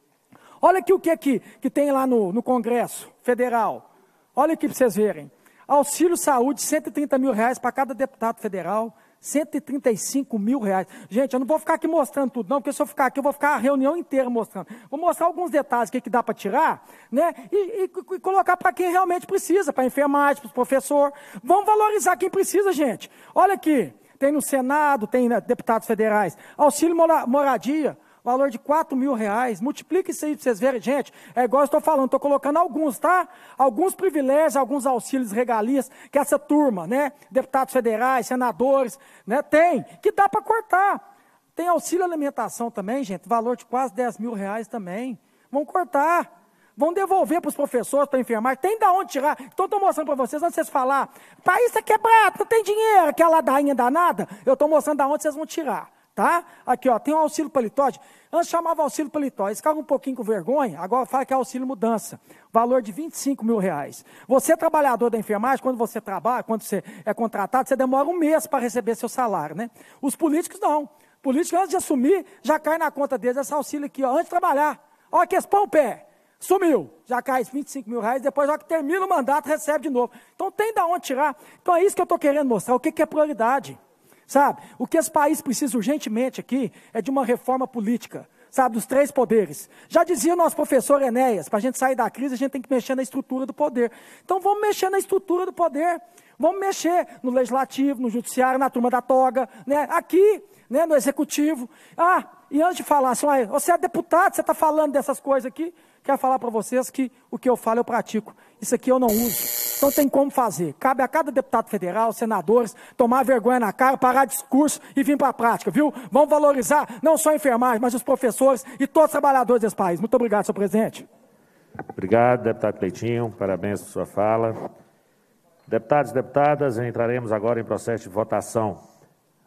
Olha aqui o que, que, que tem lá no, no Congresso Federal. Olha aqui para vocês verem. Auxílio saúde, cento e trinta mil reais para cada deputado federal. cento e trinta e cinco mil reais. Gente, eu não vou ficar aqui mostrando tudo, não, porque se eu ficar aqui, eu vou ficar a reunião inteira mostrando. Vou mostrar alguns detalhes que, que dá para tirar, né? E, e, e colocar para quem realmente precisa, para a enfermagem, para os professores. Vamos valorizar quem precisa, gente. Olha aqui, tem no Senado, tem né, deputados federais. Auxílio mora, moradia, valor de quatro mil reais. Multiplica isso aí para vocês verem, gente. É igual eu estou falando, estou colocando alguns, tá? Alguns privilégios, alguns auxílios, regalias, que essa turma, né? Deputados federais, senadores, né? Tem, que dá para cortar. Tem auxílio alimentação também, gente, valor de quase dez mil reais também. Vão cortar. Vão devolver para os professores, para a enfermagem. Tem de onde tirar. Então, estou mostrando para vocês, antes de vocês falar, o país é quebrado, não tem dinheiro, aquela ladainha danada. Eu estou mostrando de onde vocês vão tirar. Tá? Aqui, ó, tem o auxílio paletó. Antes chamava auxílio paletó. Eles ficavam um pouquinho com vergonha, agora fala que é auxílio mudança. Valor de vinte e cinco mil reais. Você, trabalhador da enfermagem, quando você trabalha, quando você é contratado, você demora um mês para receber seu salário, né? Os políticos não. Políticos, antes de assumir, já cai na conta deles esse auxílio aqui, ó, antes de trabalhar. Ó, que expõe o pé. Sumiu. Já cai vinte e cinco mil reais, depois, ó, que termina o mandato, recebe de novo. Então, tem de onde tirar. Então, é isso que eu estou querendo mostrar. O que, que é prioridade? Sabe, o que esse país precisa urgentemente aqui é de uma reforma política, sabe, dos três poderes. Já dizia o nosso professor Enéas, para a gente sair da crise, a gente tem que mexer na estrutura do poder. Então vamos mexer na estrutura do poder, vamos mexer no legislativo, no judiciário, na turma da toga, né, aqui, né, no executivo. Ah, e antes de falar assim, ah, você é deputado, você está falando dessas coisas aqui, quero falar para vocês que o que eu falo eu pratico. Isso aqui eu não uso. Então tem como fazer. Cabe a cada deputado federal, senadores, tomar vergonha na cara, parar discurso e vir para a prática, viu? Vamos valorizar não só a enfermagem, mas os professores e todos os trabalhadores desse país. Muito obrigado, senhor presidente. Obrigado, deputado Cleitinho. Parabéns por sua fala. Deputados e deputadas, entraremos agora em processo de votação.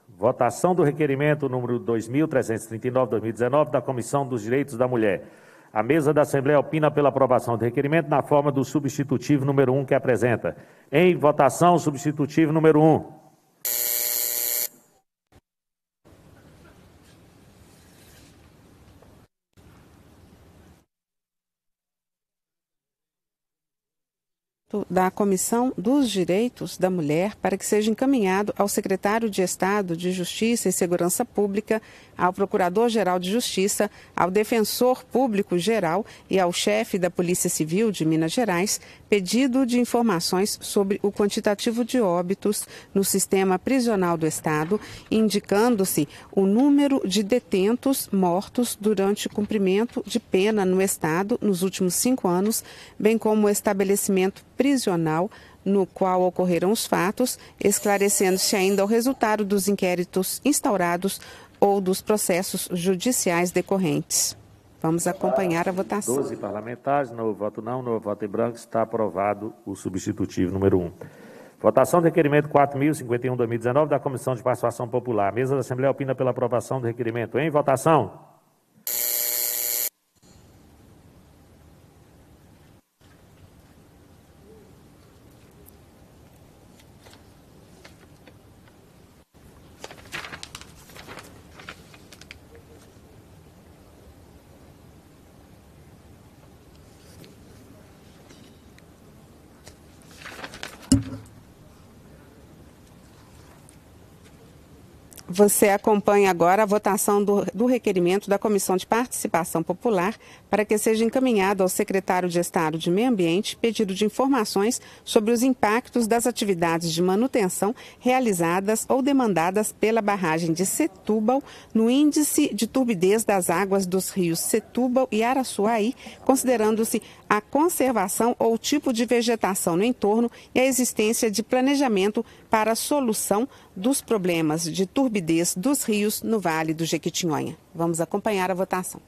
Votação do requerimento número dois mil trezentos e trinta e nove, dois mil e dezenove, da Comissão dos Direitos da Mulher. A mesa da Assembleia opina pela aprovação do requerimento na forma do substitutivo número um que apresenta. Em votação, substitutivo número um. Da Comissão dos Direitos da Mulher para que seja encaminhado ao Secretário de Estado de Justiça e Segurança Pública, ao Procurador-Geral de Justiça, ao Defensor Público Geral e ao chefe da Polícia Civil de Minas Gerais, pedido de informações sobre o quantitativo de óbitos no sistema prisional do Estado, indicando-se o número de detentos mortos durante o cumprimento de pena no Estado nos últimos cinco anos, bem como o estabelecimento prisional no qual ocorreram os fatos, esclarecendo-se ainda o resultado dos inquéritos instaurados ou dos processos judiciais decorrentes. Vamos acompanhar a votação. doze parlamentares, novo voto não, novo voto em branco, está aprovado o substitutivo número um. Votação do requerimento quatro mil e cinquenta e um barra dois mil e dezenove da Comissão de Participação Popular. A mesa da Assembleia opina pela aprovação do requerimento. Em votação. Você acompanha agora a votação do, do requerimento da Comissão de Participação Popular para que seja encaminhado ao Secretário de Estado de Meio Ambiente pedido de informações sobre os impactos das atividades de manutenção realizadas ou demandadas pela barragem de Setúbal no índice de turbidez das águas dos rios Setúbal e Araçuaí, considerando-se a conservação ou tipo de vegetação no entorno e a existência de planejamento para a solução dos problemas de turbidez dos rios no Vale do Jequitinhonha. Vamos acompanhar a votação.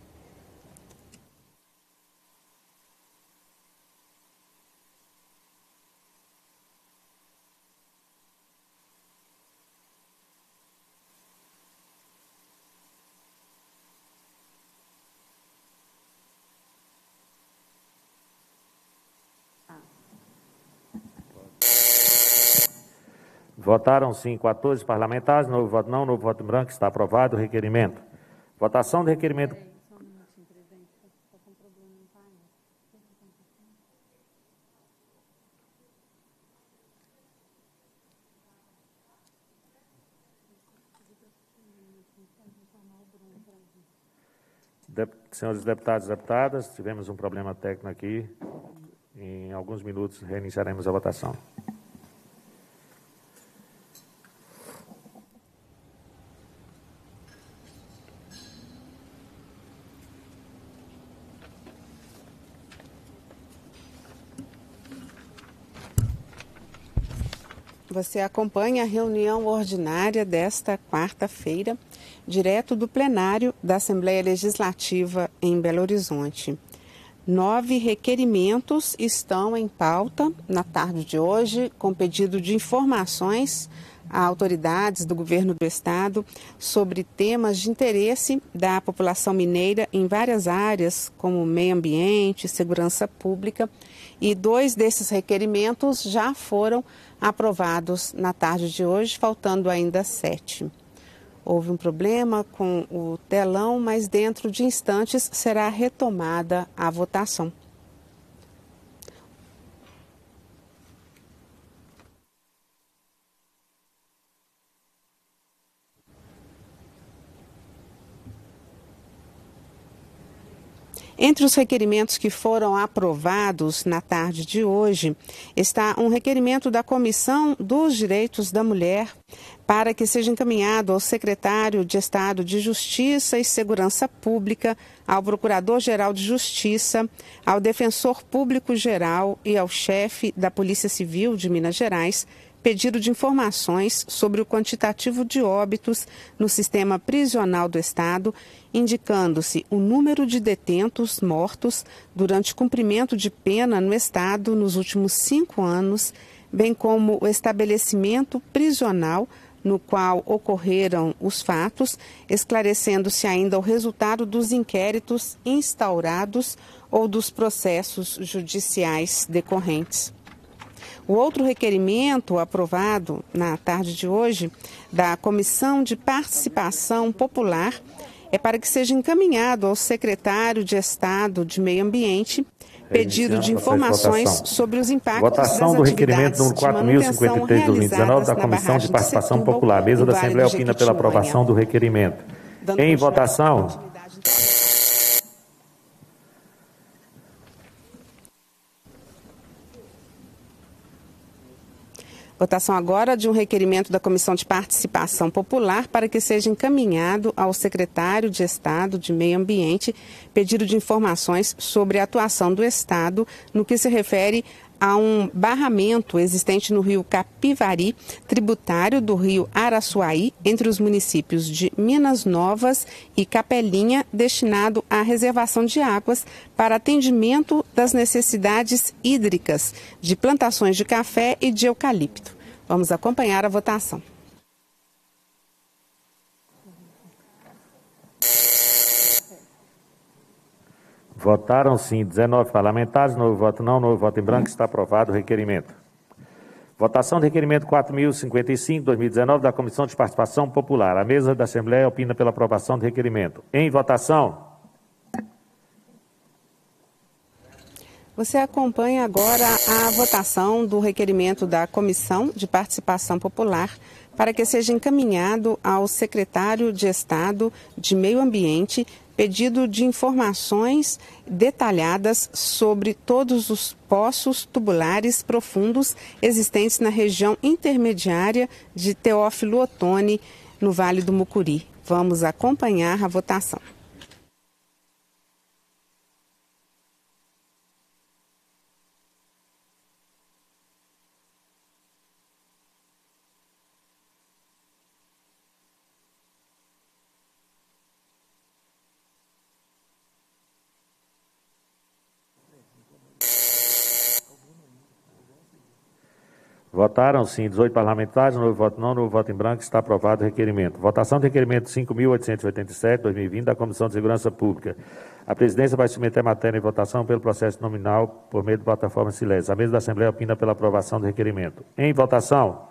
Votaram sim quatorze parlamentares, novo voto não, novo voto em branco, está aprovado o requerimento. Votação do requerimento. De... Senhores deputados e deputadas, tivemos um problema técnico aqui. Em alguns minutos reiniciaremos a votação. Você acompanha a reunião ordinária desta quarta-feira, direto do plenário da Assembleia Legislativa em Belo Horizonte. Nove requerimentos estão em pauta na tarde de hoje, com pedido de informações a autoridades do governo do estado sobre temas de interesse da população mineira em várias áreas, como meio ambiente, segurança pública, e dois desses requerimentos já foram aprovados na tarde de hoje, faltando ainda sete. Houve um problema com o telão, mas dentro de instantes será retomada a votação. Entre os requerimentos que foram aprovados na tarde de hoje, está um requerimento da Comissão dos Direitos da Mulher para que seja encaminhado ao Secretário de Estado de Justiça e Segurança Pública, ao Procurador-Geral de Justiça, ao Defensor Público Geral e ao chefe da Polícia Civil de Minas Gerais, pedido de informações sobre o quantitativo de óbitos no sistema prisional do Estado, indicando-se o número de detentos mortos durante cumprimento de pena no Estado nos últimos cinco anos, bem como o estabelecimento prisional no qual ocorreram os fatos, esclarecendo-se ainda o resultado dos inquéritos instaurados ou dos processos judiciais decorrentes. O outro requerimento aprovado na tarde de hoje da Comissão de Participação Popular é para que seja encaminhado ao secretário de Estado de Meio Ambiente pedido de informações sobre os impactos votação do requerimento número quatro mil e cinquenta e três de dois mil e dezenove da Comissão de Participação Popular. A mesa da Assembleia opina pela aprovação do requerimento. Em votação. Votação agora de um requerimento da Comissão de Participação Popular para que seja encaminhado ao secretário de Estado de Meio Ambiente pedido de informações sobre a atuação do Estado no que se refere a um barramento existente no rio Capivari, tributário do rio Araçuaí, entre os municípios de Minas Novas e Capelinha, destinado à reservação de águas para atendimento das necessidades hídricas de plantações de café e de eucalipto. Vamos acompanhar a votação. Votaram sim dezenove parlamentares, novo voto não, novo voto em branco, está aprovado o requerimento. Votação do requerimento quatro mil e cinquenta e cinco de dois mil e dezenove da Comissão de Participação Popular. A mesa da Assembleia opina pela aprovação do requerimento. Em votação. Você acompanha agora a votação do requerimento da Comissão de Participação Popular para que seja encaminhado ao secretário de Estado de Meio Ambiente pedido de informações detalhadas sobre todos os poços tubulares profundos existentes na região intermediária de Teófilo Otoni, no Vale do Mucuri. Vamos acompanhar a votação. Votaram sim dezoito parlamentares, novo voto não, novo voto em branco, está aprovado o requerimento. Votação do requerimento cinco mil oitocentos e oitenta e sete de dois mil e vinte da Comissão de Segurança Pública. A presidência vai submeter a matéria em votação pelo processo nominal por meio de plataforma Silésio. A mesa da Assembleia opina pela aprovação do requerimento. Em votação.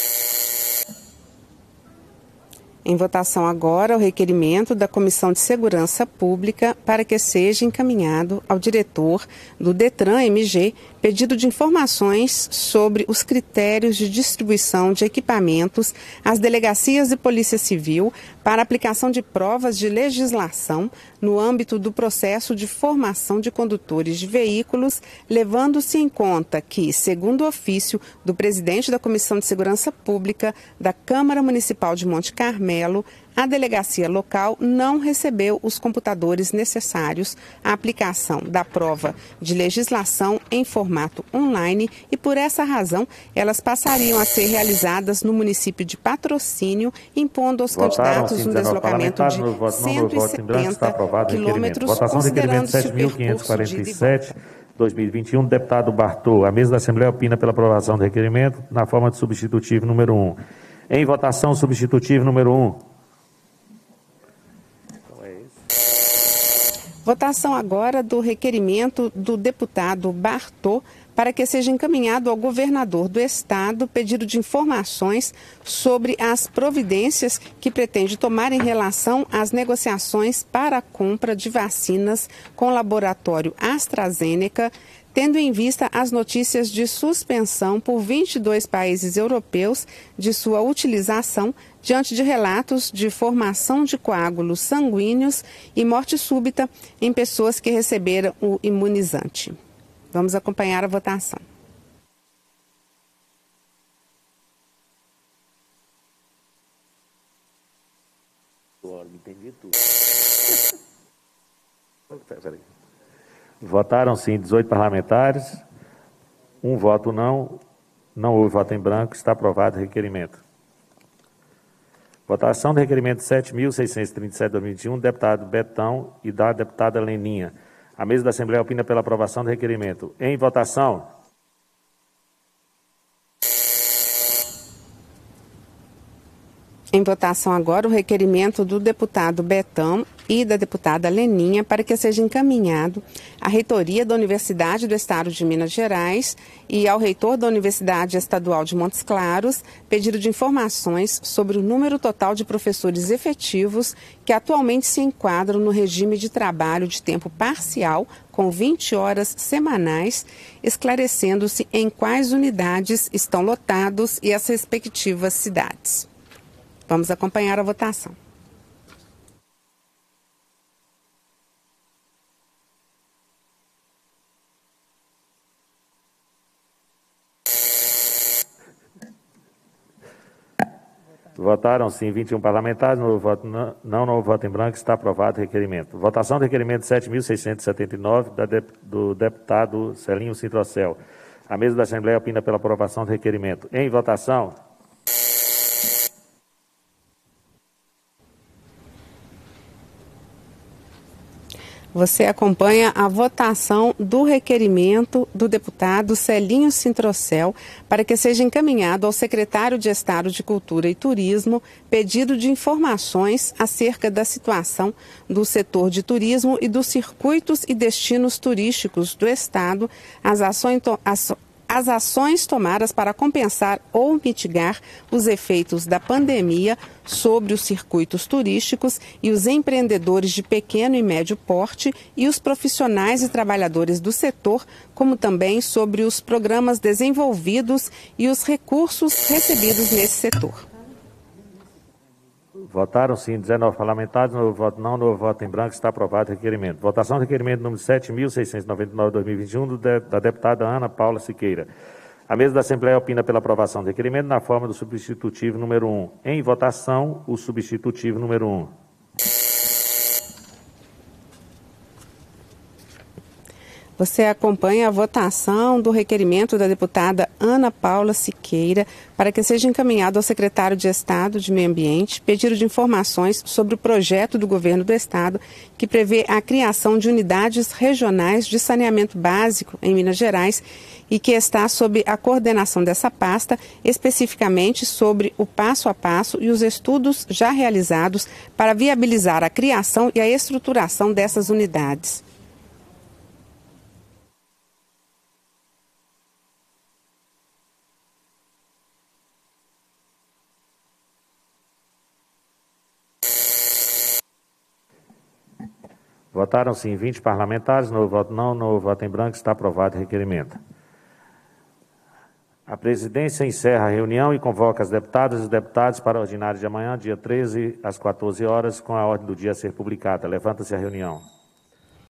Em votação agora o requerimento da Comissão de Segurança Pública para que seja encaminhado ao diretor do DETRAN M G pedido de informações sobre os critérios de distribuição de equipamentos às delegacias de Polícia Civil para aplicação de provas de legislação no âmbito do processo de formação de condutores de veículos, levando-se em conta que, segundo o ofício do presidente da Comissão de Segurança Pública da Câmara Municipal de Monte Carmelo, a delegacia local não recebeu os computadores necessários à aplicação da prova de legislação em formato online e, por essa razão, elas passariam a ser realizadas no município de Patrocínio, impondo aos candidatos um deslocamento de cento e setenta quilômetros, votação do requerimento sete mil quinhentos e quarenta e sete de dois mil e vinte e um, deputado Bartô. A mesa da Assembleia opina pela aprovação do requerimento na forma de substitutivo número um. Em votação, substitutivo número um. Votação agora do requerimento do deputado Bartô para que seja encaminhado ao governador do estado pedido de informações sobre as providências que pretende tomar em relação às negociações para a compra de vacinas com o laboratório AstraZeneca, tendo em vista as notícias de suspensão por vinte e dois países europeus de sua utilização diante de relatos de formação de coágulos sanguíneos e morte súbita em pessoas que receberam o imunizante. Vamos acompanhar a votação. Entendi tudo. Votaram sim dezoito parlamentares, um voto não, não houve voto em branco, está aprovado o requerimento. Votação do requerimento sete mil seiscentos e trinta e sete de dois mil e vinte e um, deputado Betão e da deputada Leninha. A mesa da Assembleia opina pela aprovação do requerimento. Em votação. Em votação agora o requerimento do deputado Betão e da deputada Leninha para que seja encaminhado à reitoria da Universidade do Estado de Minas Gerais e ao reitor da Universidade Estadual de Montes Claros pedido de informações sobre o número total de professores efetivos que atualmente se enquadram no regime de trabalho de tempo parcial com vinte horas semanais, esclarecendo-se em quais unidades estão lotados e as respectivas cidades. Vamos acompanhar a votação. Votaram sim vinte e um parlamentares, no voto não, não no voto em branco, está aprovado o requerimento. Votação do requerimento sete mil seiscentos e setenta e nove da de, do deputado Celinho Sintrocel. A mesa da Assembleia opina pela aprovação do requerimento. Em votação. Você acompanha a votação do requerimento do deputado Celinho Sintrocel para que seja encaminhado ao secretário de Estado de Cultura e Turismo pedido de informações acerca da situação do setor de turismo e dos circuitos e destinos turísticos do Estado, as ações, as, as ações tomadas para compensar ou mitigar os efeitos da pandemia sobre os circuitos turísticos e os empreendedores de pequeno e médio porte e os profissionais e trabalhadores do setor, como também sobre os programas desenvolvidos e os recursos recebidos nesse setor. Votaram sim dezenove parlamentares, no voto não, no voto em branco, está aprovado o requerimento. Votação do requerimento número sete mil seiscentos e noventa e nove de dois mil e vinte e um do de, da deputada Ana Paula Siqueira. A mesa da Assembleia opina pela aprovação do requerimento na forma do substitutivo número um. Em votação, o substitutivo número um. Você acompanha a votação do requerimento da deputada Ana Paula Siqueira para que seja encaminhado ao secretário de Estado de Meio Ambiente pedido de informações sobre o projeto do governo do Estado que prevê a criação de unidades regionais de saneamento básico em Minas Gerais e que está sob a coordenação dessa pasta, especificamente sobre o passo a passo e os estudos já realizados para viabilizar a criação e a estruturação dessas unidades. Votaram sim vinte parlamentares, no voto não, no voto em branco, está aprovado o requerimento. A presidência encerra a reunião e convoca as deputadas e os deputados para a ordinária de amanhã, dia treze, às quatorze horas, com a ordem do dia a ser publicada. Levanta-se a reunião.